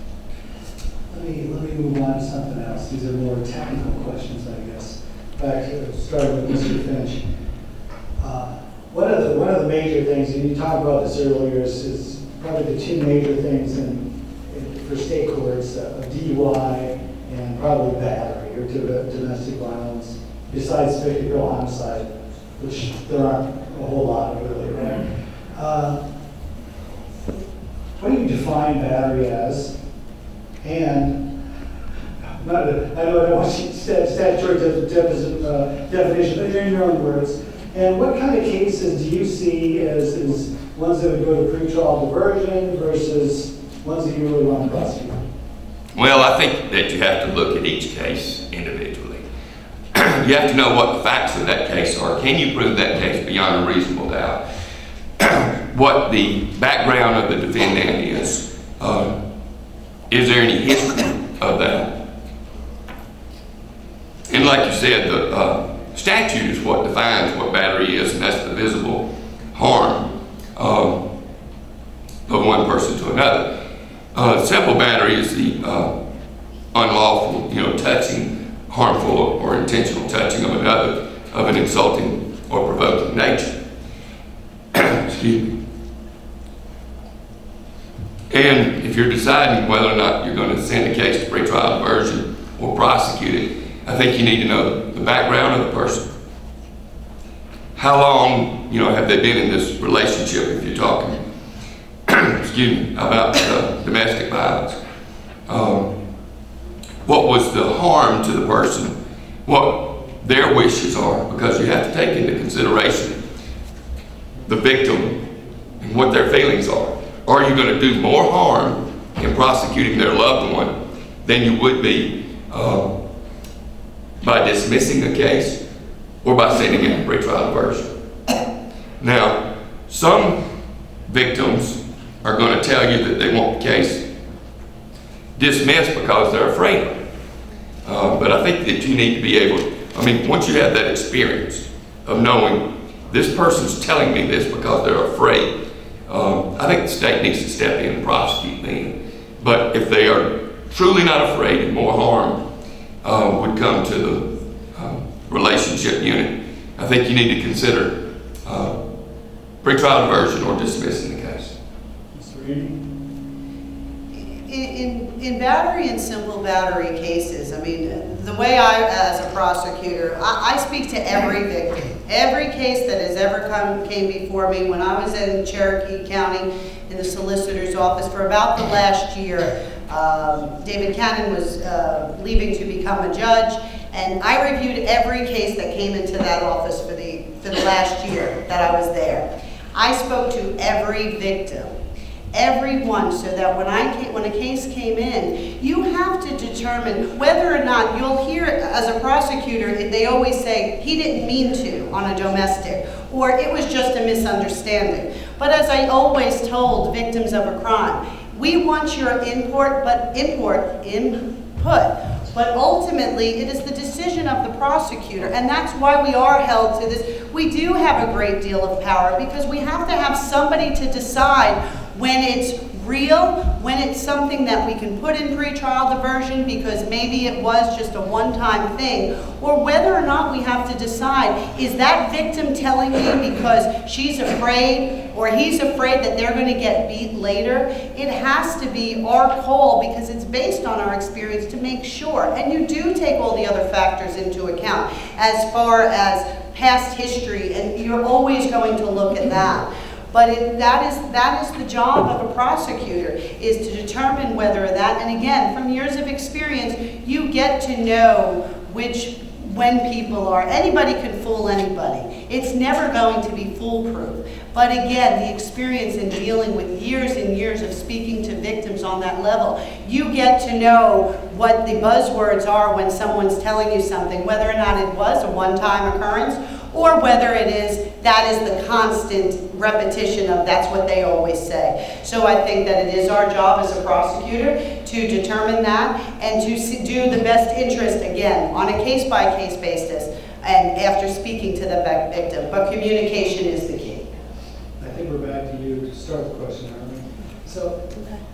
S6: Let me, let me move on to something else. These are more technical questions, I guess. Back to, starting with Mister Finch. Uh, one of the one of the major things, and you talked about this earlier, is, is probably the two major things in, in for state courts: uh, D U I and probably battery or domestic violence. Besides vehicular homicide, which there aren't a whole lot of really, right? Uh, what do you define battery as? And not a, I know I don't want you stat, statutory de de uh, definition, but in your own words. And what kind of cases do you see as, as ones that would go to pretrial diversion versus ones that you really want to prosecute?
S2: Well, I think that you have to look at each case individually. You have to know what the facts of that case are. Can you prove that case beyond a reasonable doubt? What the background of the defendant is. Uh, is there any history of that? And like you said, the uh, statute is what defines what battery is, and that's the visible harm um, of one person to another. Uh, simple battery is the uh, unlawful, you know, touching, harmful or intentional touching of another of an insulting or provoking nature. Excuse me. And if you're deciding whether or not you're going to send a case to pretrial diversion or prosecute it, I think you need to know the background of the person. How long, you know, have they been in this relationship if you're talking, excuse me, about uh, domestic violence? Um, what was the harm to the person? What their wishes are? Because you have to take into consideration the victim and what their feelings are. Are you going to do more harm in prosecuting their loved one than you would be uh, by dismissing the case or by sending it to pretrial diversion? Now, some victims are going to tell you that they want the case dismissed because they're afraid of it. Uh, but I think that you need to be able to, I mean, once you have that experience of knowing this person's telling me this because they're afraid, um, I think the state needs to step in and prosecute them. But if they are truly not afraid and more harm uh, would come to the uh, relationship unit, I think you need to consider uh, pretrial diversion or dismissing the case.
S3: In, in, in battery and simple battery cases, I mean, the way I, as a prosecutor, I, I speak to every victim. Every case that has ever come came before me. When I was in Cherokee County in the solicitor's office for about the last year, um, David Cannon was uh, leaving to become a judge, and I reviewed every case that came into that office for the, for the last year that I was there. I spoke to every victim. Everyone, so that when I came, when a case came in, you have to determine whether or not, you'll hear as a prosecutor, they always say, he didn't mean to on a domestic, or it was just a misunderstanding. But as I always told victims of a crime, we We want your input, but import, input. But ultimately, it is the decision of the prosecutor, and that's why we are held to this. We do have a great deal of power because we have to have somebody to decide when it's real, when it's something that we can put in pretrial diversion because maybe it was just a one-time thing, or whether or not we have to decide, is that victim telling me because she's afraid or he's afraid that they're going to get beat later? It has to be our call because it's based on our experience to make sure. And you do take all the other factors into account as far as past history, and you're always going to look at that. But it, that is that is the job of a prosecutor, is to determine whether that, and again, from years of experience, you get to know which, when people are, anybody can fool anybody. It's never going to be foolproof. But again, the experience in dealing with years and years of speaking to victims on that level, you get to know what the buzzwords are when someone's telling you something, whether or not it was a one-time occurrence, or whether it is, that is the constant repetition of that's what they always say. So I think that it is our job as a prosecutor to determine that and to do the best interest, again, on a case-by-case basis and after speaking to the victim. But communication is the key.
S6: I think we're back to you to start the question, aren't we? So,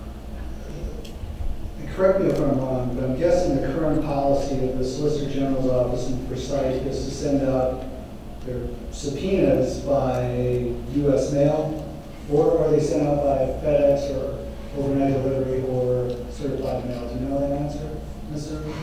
S6: and correct me if I'm wrong, but I'm guessing the current policy of the Solicitor General's office in Forsyth is to send out their subpoenas by U S mail, or are they sent out by FedEx or overnight delivery or certified mail? Do you know that answer, Miz Zereini?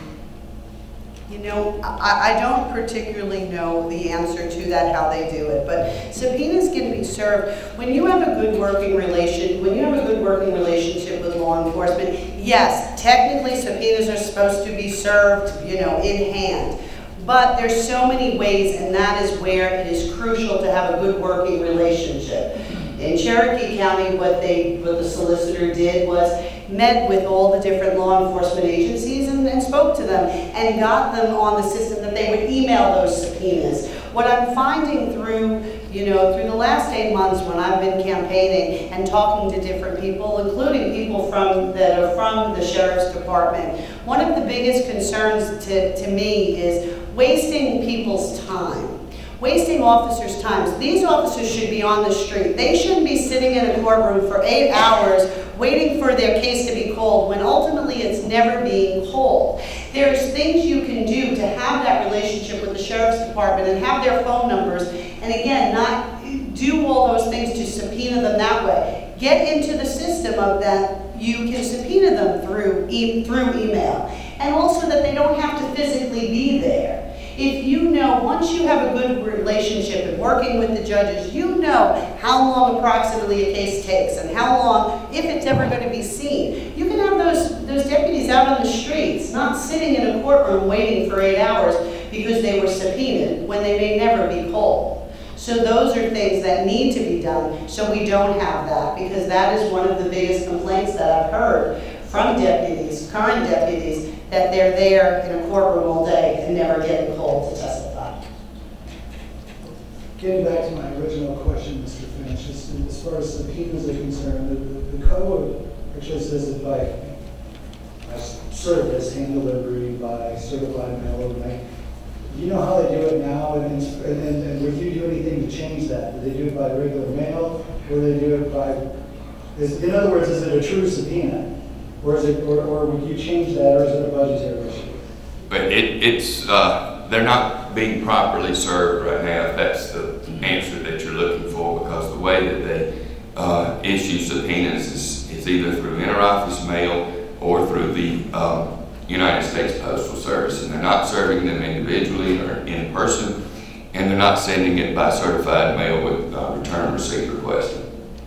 S3: You know, I, I don't particularly know the answer to that, how they do it, but subpoenas can be served. When you have a good working relation, when you have a good working relationship with law enforcement, yes, technically subpoenas are supposed to be served, you know, in hand. But there's so many ways, and that is where it is crucial to have a good working relationship. In Cherokee County, what they, what the solicitor did was met with all the different law enforcement agencies and, and spoke to them and got them on the system that they would email those subpoenas. What I'm finding through, you know, through the last eight months when I've been campaigning and talking to different people, including people from that are from the Sheriff's Department, one of the biggest concerns to, to me is wasting people's time. Wasting officers' time. These officers should be on the street. They shouldn't be sitting in a courtroom for eight hours waiting for their case to be called when ultimately it's never being called. There's things you can do to have that relationship with the Sheriff's Department and have their phone numbers, and again, not do all those things to subpoena them that way. Get into the system of that you can subpoena them through, e through email, and also that they don't have to physically be there. If you know, once you have a good relationship and working with the judges, you know how long approximately a case takes and how long, if it's ever going to be seen. You can have those, those deputies out on the streets, not sitting in a courtroom waiting for eight hours because they were subpoenaed when they may never be called. So those are things that need to be done so we don't have that, because that is one of the biggest complaints that I've heard from deputies, current deputies, that they're there in a courtroom all day and never getting called to testify.
S6: Getting back to my original question, Mister Finch, as, as far as subpoenas are concerned, the, the, the code actually says that by, by service, hand delivery, by certified mail overnight. Do you know how they do it now, and, and, and, and would you do anything to change that? Do they do it by regular mail, or do they do it by, is, in other words, is it a true subpoena? Or, is it, or, or would you change that, or is it a budgetary issue?
S2: But it, it's, uh, they're not being properly served right now, if that's the answer that you're looking for, because the way that they uh, issue subpoenas is, is either through interoffice mail or through the um, United States Postal Service, and they're not serving them individually or in person, and they're not sending it by certified mail with uh, return receipt requested.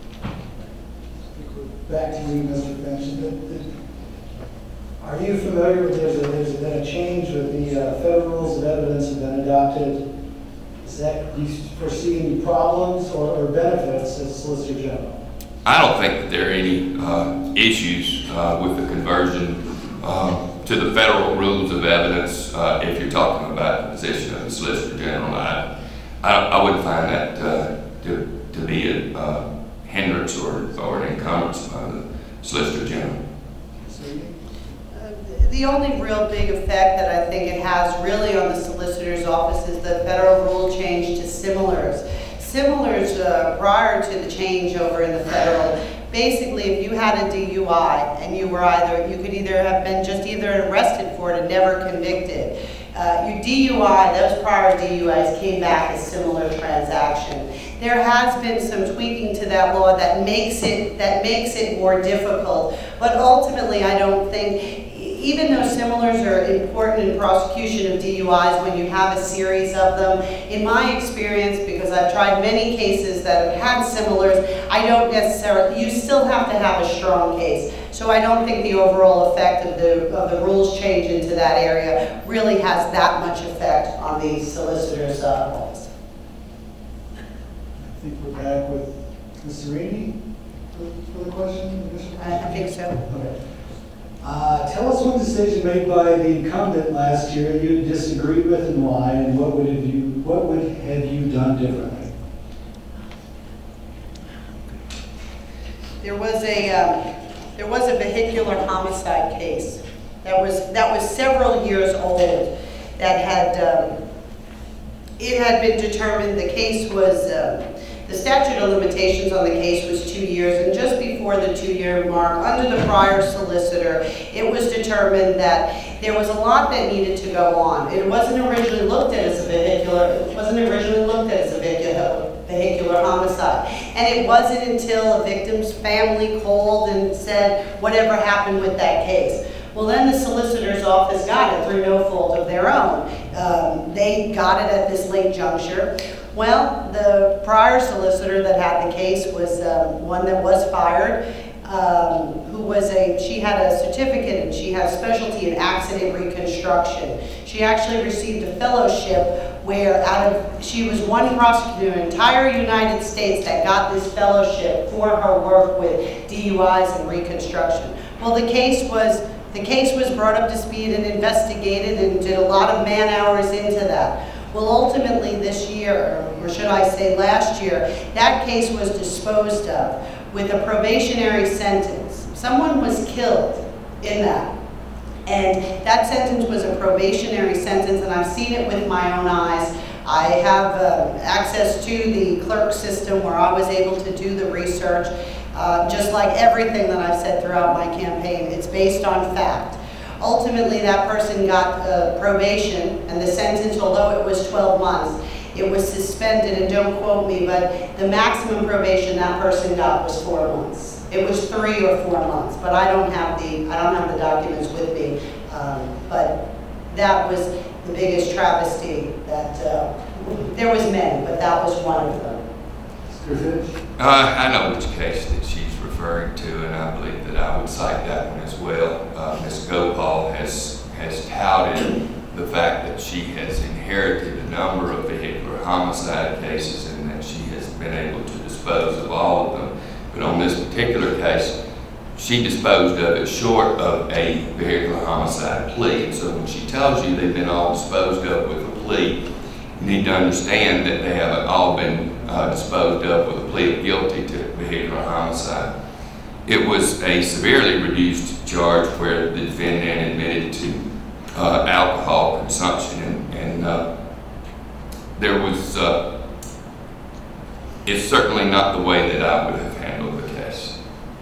S6: Back to you, Mister Finch. Are you familiar with, there's, a, there's been a change with the uh, federal rules of evidence have been adopted. Is that, do you foresee any problems or, or benefits as Solicitor General?
S2: I don't think that there are any uh, issues uh, with the conversion uh, to the federal rules of evidence. Uh, if you're talking about the position of the Solicitor General, I, I, I wouldn't find that uh, to, to be a uh, hindrance or, or an encumbrance on Solicitor General.
S3: The only real big effect that I think it has really on the solicitor's office is the federal rule change to similars. Similars, uh, prior to the change over in the federal, basically if you had a D U I and you were either, you could either have been just either arrested for it or never convicted. Uh, your D U I, those prior D U Is came back as similar transaction. There has been some tweaking to that law that makes it, that makes it more difficult, but ultimately I don't think, even though similars are important in prosecution of D U Is when you have a series of them, in my experience, because I've tried many cases that have had similars, I don't necessarily, you still have to have a strong case. So I don't think the overall effect of the, of the rules change into that area really has that much effect on the solicitor's uh, office.
S6: I think we're back with Miz Zereini for, for the question.
S3: I, I think so.
S6: Okay. Uh, tell us one decision made by the incumbent last year you disagreed with and why, and what would have you what would have you done differently?
S3: There was a um, there was a vehicular homicide case that was that was several years old that had um, it had been determined the case was. Um, The statute of limitations on the case was two years, and just before the two-year mark, under the prior solicitor, it was determined that there was a lot that needed to go on. It wasn't originally looked at as a vehicular, it wasn't originally looked at as a vehicular, vehicular homicide. And it wasn't until a victim's family called and said, whatever happened with that case. Well, then the solicitor's office got it through no fault of their own. Um, they got it at this late juncture. Well, the prior solicitor that had the case was um, one that was fired, um, who was a, she had a certificate and she had a specialty in accident reconstruction. She actually received a fellowship where out of, she was one prosecutor in the entire United States that got this fellowship for her work with D U Is and reconstruction. Well, the case was, the case was brought up to speed and investigated and did a lot of man hours into that. Well, ultimately this year, or should I say last year, that case was disposed of with a probationary sentence. Someone was killed in that. And that sentence was a probationary sentence, and I've seen it with my own eyes. I have uh, access to the clerk system where I was able to do the research. Uh, just like everything that I've said throughout my campaign, it's based on fact. Ultimately, that person got uh, probation, and the sentence, although it was twelve months, it was suspended, and don't quote me, but the maximum probation that person got was four months. It was three or four months, but I don't have the, I don't have the documents with me. Um, but that was the biggest travesty that, uh, there was many, but that was one of them.
S6: Mister Finch?
S2: Uh, I know which case that she's referring to, and I believe that I would cite that one as well. Uh, Miz Gopaul has, has touted the fact that she has inherited a number of vehicular homicide cases and that she has been able to dispose of all of them. But on this particular case, she disposed of it short of a vehicular homicide plea. And so when she tells you they've been all disposed of with a plea, you need to understand that they haven't all been uh, disposed of with a plea of guilty to vehicular homicide. It was a severely reduced charge where the defendant admitted to uh, alcohol consumption, and, and uh, there was, uh, it's certainly not the way that I would have handled the case.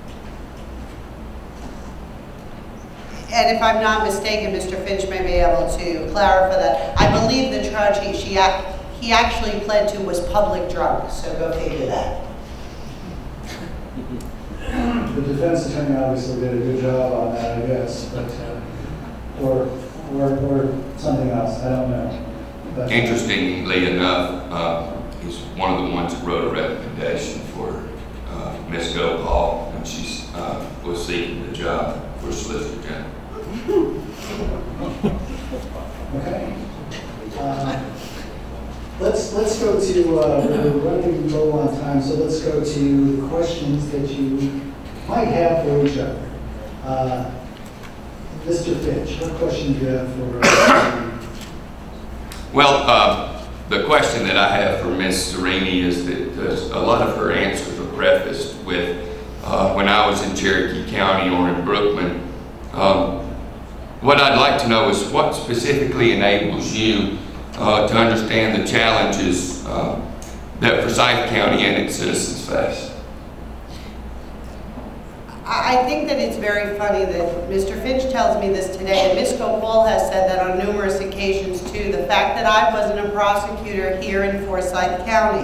S3: And if I'm not mistaken, Mister Finch may be able to clarify that. I believe the charge he, she, he actually pled to was public drunk, so go figure that.
S6: The defense attorney obviously did a good job on that, I guess, but, uh, or, or, or something else, I don't know. But,
S2: interestingly enough, uh, he's one of the ones that wrote a recommendation for uh, Miz Gopaul when she uh, was seeking the job for Solicitor General.
S6: Okay. Uh, let's let's go to, uh, we're running low on time, so let's go to the questions that you might have for each other. Uh, Mister Finch, what question do you have for uh,
S2: Well, uh, the question that I have for Miz Zereini is that uh, a lot of her answers are prefaced with uh, when I was in Cherokee County or in Brooklyn. Um, what I'd like to know is what specifically enables you uh, to understand the challenges uh, that Forsyth County and its citizens face.
S3: I think that it's very funny that Mister Finch tells me this today, and Miz Gopaul has said that on numerous occasions too, the fact that I wasn't a prosecutor here in Forsyth County.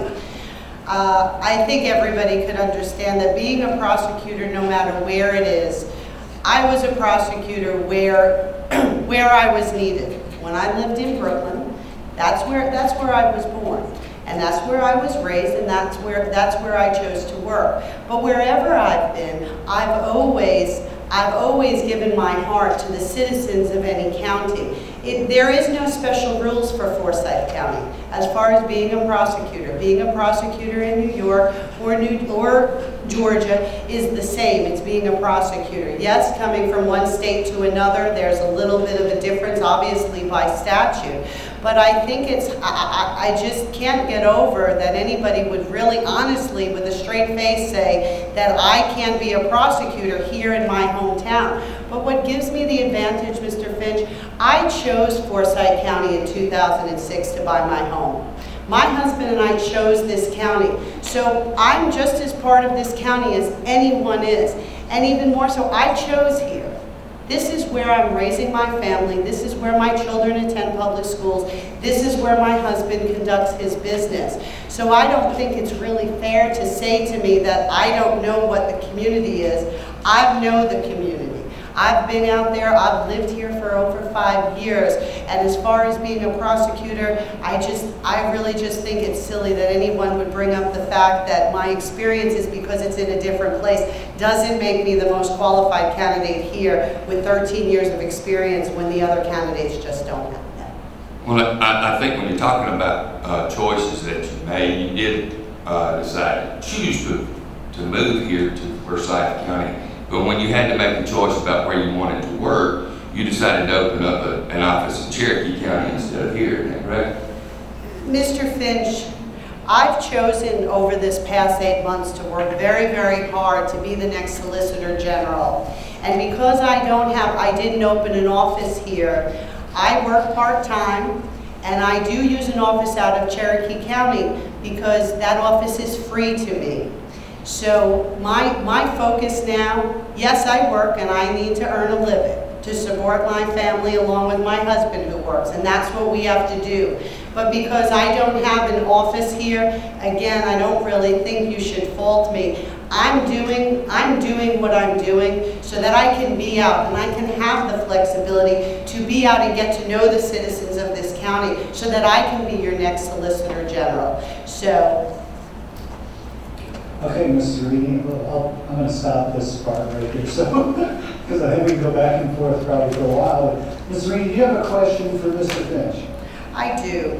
S3: Uh, I think everybody could understand that being a prosecutor, no matter where it is, I was a prosecutor where, where I was needed. When I lived in Brooklyn, that's where, that's where I was born. And that's where I was raised, and that's where, that's where I chose to work. But wherever I've been, I've always, I've always given my heart to the citizens of any county. It, there is no special rules for Forsyth County as far as being a prosecutor. Being a prosecutor in New York or, New, or Georgia is the same. It's being a prosecutor. Yes, coming from one state to another, there's a little bit of a difference, obviously by statute. But I think it's, I, I, I just can't get over that anybody would really honestly, with a straight face, say that I can't be a prosecutor here in my hometown. But what gives me the advantage, Mister Finch, I chose Forsyth County in two thousand six to buy my home. My husband and I chose this county. So I'm just as part of this county as anyone is. And even more so, I chose here. This is where I'm raising my family. This is where my children attend public schools. This is where my husband conducts his business. So I don't think it's really fair to say to me that I don't know what the community is. I know the community. I've been out there, I've lived here for over five years, and as far as being a prosecutor, I just, I really just think it's silly that anyone would bring up the fact that my experience is because it's in a different place doesn't make me the most qualified candidate here with thirteen years of experience when the other candidates just don't have that.
S2: Well, I, I think when you're talking about uh, choices that you made, you did uh, decide to choose to, to move here to Forsyth County. But when you had to make a choice about where you wanted to work, you decided to open up a, an office in Cherokee County instead of here, isn't that correct?
S3: Mister Finch, I've chosen over this past eight months to work very, very hard to be the next Solicitor General. And because I don't have, I didn't open an office here, I work part-time, and I do use an office out of Cherokee County because that office is free to me. So my, my focus now, yes, I work and I need to earn a living to support my family along with my husband who works, and that's what we have to do. But because I don't have an office here, again, I don't really think you should fault me. I'm doing, I'm doing what I'm doing so that I can be out and I can have the flexibility to be out and get to know the citizens of this county so that I can be your next Solicitor General. So.
S6: Okay, Miz Zereini, well, I'm going to stop this part right here, so because I think we can go back and forth probably for a while. Miz Zereini, do you have a question for Mister Finch?
S3: I do.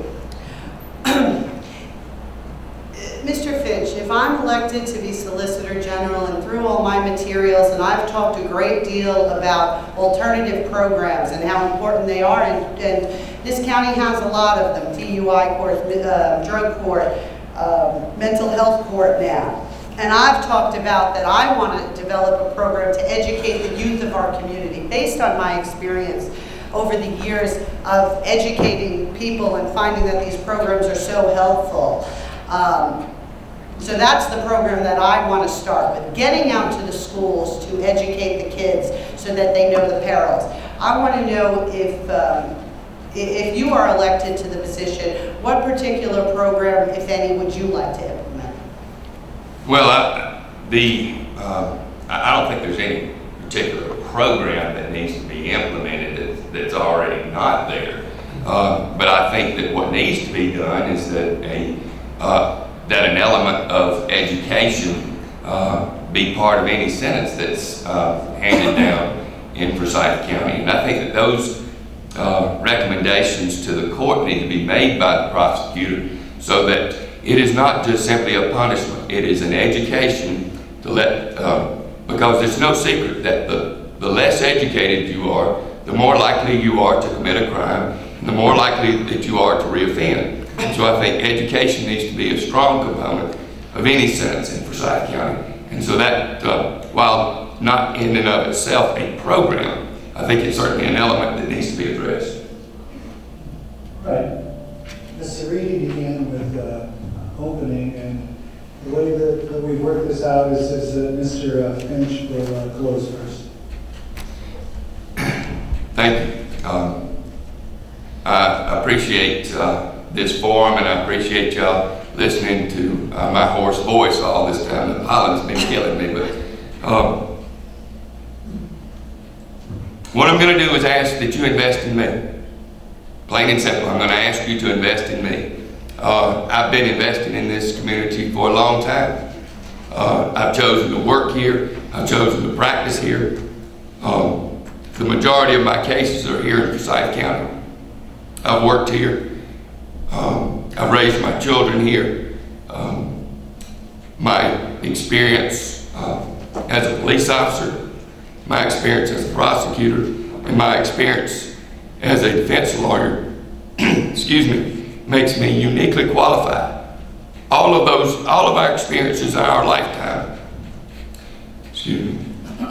S3: Mister Finch, if I'm elected to be Solicitor General and through all my materials, and I've talked a great deal about alternative programs and how important they are, and, and this county has a lot of them, D U I court, uh, drug court, uh, mental health court now. And I've talked about that I want to develop a program to educate the youth of our community based on my experience over the years of educating people and finding that these programs are so helpful. Um, so that's the program that I want to start with, getting out to the schools to educate the kids so that they know the perils. I want to know if, um, if you are elected to the position, what particular program, if any, would you like to implement?
S2: Well, I, the, uh, I don't think there's any particular program that needs to be implemented that, that's already not there. Uh, but I think that what needs to be done is that a uh, that an element of education uh, be part of any sentence that's uh, handed down in Forsyth County. And I think that those uh, recommendations to the court need to be made by the prosecutor so that it is not just simply a punishment. It is an education to let, uh, because it's no secret that the, the less educated you are, the more likely you are to commit a crime, and the more likely that you are to reoffend. So I think education needs to be a strong component of any sentence in Forsyth County. And so that, uh, while not in and of itself a program, I think it's certainly an element that needs to be addressed.
S6: Right. Miz Zereini began with uh, opening, and the way that, that we've worked this out is, is that Mister Uh, Finch will uh, close first.
S2: Thank you. Um, I appreciate uh, this forum, and I appreciate y'all listening to uh, my hoarse voice all this time. The pollen's been killing me, but um, what I'm going to do is ask that you invest in me. Plain and simple, I'm going to ask you to invest in me. Uh, I've been investing in this community for a long time. Uh, I've chosen to work here. I've chosen to practice here. Um, the majority of my cases are here in Forsyth County. I've worked here. Um, I've raised my children here. Um, my experience uh, as a police officer, my experience as a prosecutor, and my experience as a defense lawyer, excuse me, makes me uniquely qualified. All of those, all of our experiences in our lifetime, excuse me,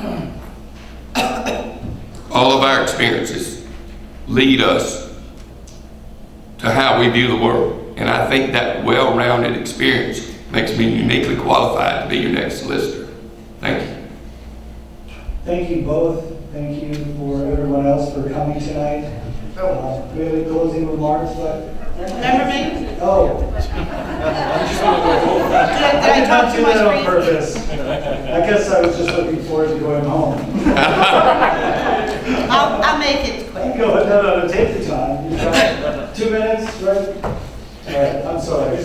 S2: all of our experiences lead us to how we view the world. And I think that well-rounded experience makes me uniquely qualified to be your next solicitor. Thank you.
S6: Thank you both. Thank you for everyone else for coming tonight. Uh, do we have any closing remarks? But
S3: Remember me?
S6: oh,
S3: Did I, did
S6: I
S3: I
S6: did
S3: talk
S6: not
S3: too
S6: do
S3: much
S6: that on
S3: for you?
S6: purpose. I guess I was just looking forward to going home.
S3: I'll, I'll make it quick.
S6: Go ahead, no, no, no, take the time. You've got two minutes, right? All right, I'm sorry.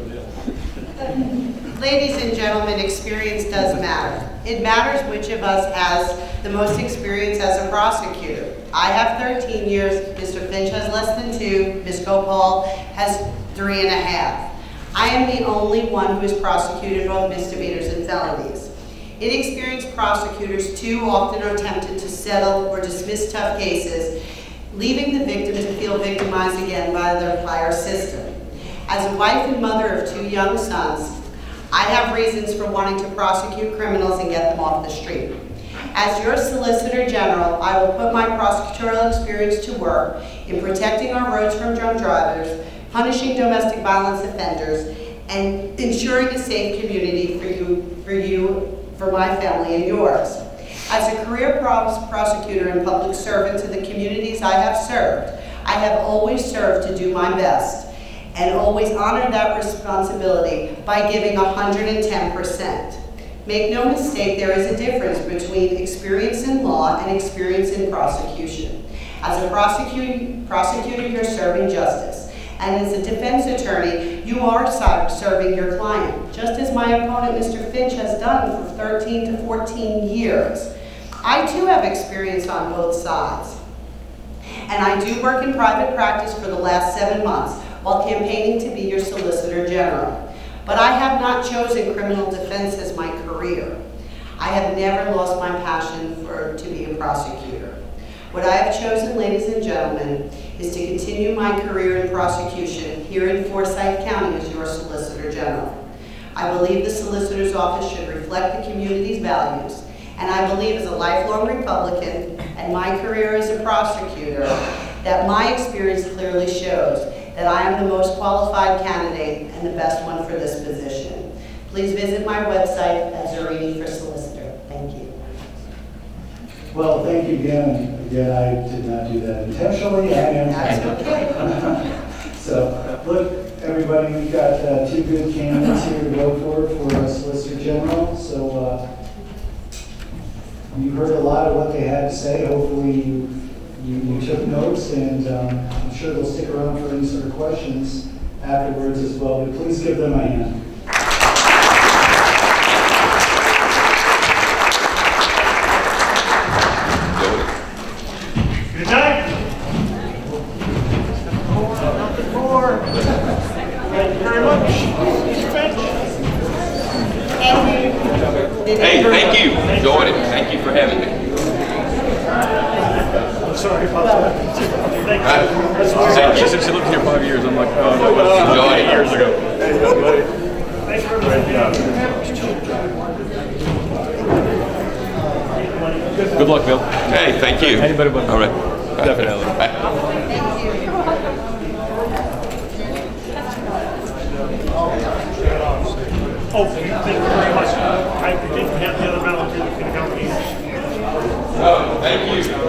S3: Ladies and gentlemen, experience does matter. It matters which of us has the most experience as a prosecutor. I have thirteen years, Mister Finch has less than two, Miz Gopaul has three and a half. I am the only one who has prosecuted both misdemeanors and felonies. Inexperienced prosecutors too often are tempted to settle or dismiss tough cases, leaving the victim to feel victimized again by their prior system. As a wife and mother of two young sons, I have reasons for wanting to prosecute criminals and get them off the street. As your Solicitor General, I will put my prosecutorial experience to work in protecting our roads from drunk drivers, punishing domestic violence offenders, and ensuring a safe community for you, for you, for my family and yours. As a career pros prosecutor and public servant to the communities I have served, I have always served to do my best and always honor that responsibility by giving one hundred ten percent. Make no mistake, there is a difference between experience in law and experience in prosecution. As a prosecutor, prosecutor, you're serving justice. And as a defense attorney, you are serving your client, just as my opponent, Mister Finch, has done for thirteen to fourteen years. I too have experience on both sides. And I do work in private practice for the last seven months while campaigning to be your Solicitor General. But I have not chosen criminal defense as my career. I have never lost my passion for to be a prosecutor. What I have chosen, ladies and gentlemen, is to continue my career in prosecution here in Forsyth County as your Solicitor General. I believe the Solicitor's Office should reflect the community's values, and I believe as a lifelong Republican and my career as a prosecutor that my experience clearly shows that I am the most qualified candidate and the best one for this position. Please visit my website at Zereini for Solicitor. Thank you.
S6: Well, thank you again. Again, I did not do that intentionally. I am.
S3: That's okay.
S6: So, look, everybody, we've got uh, two good candidates here to vote for for uh, Solicitor General. So, uh, you heard a lot of what they had to say. Hopefully, you you, you took notes, and um, I'm sure they'll stick around for any sort of questions afterwards as well. But please give them a hand.
S1: Good night. Number four. Thank you very much. Mister Finch.
S2: Hey, thank you. Enjoyed it. Thank you for having me.
S1: I'm sorry about that. Thank you.
S7: She said she lived here five years. I'm like, oh, that was eight years ago.
S1: Thanks for the
S7: Good luck, Bill.
S2: Hey, thank you.
S7: Anybody but
S2: All right.
S7: Definitely.
S1: Oh, thank you very much. I didn't have the other volunteer that could accompany you.
S2: Oh, thank you.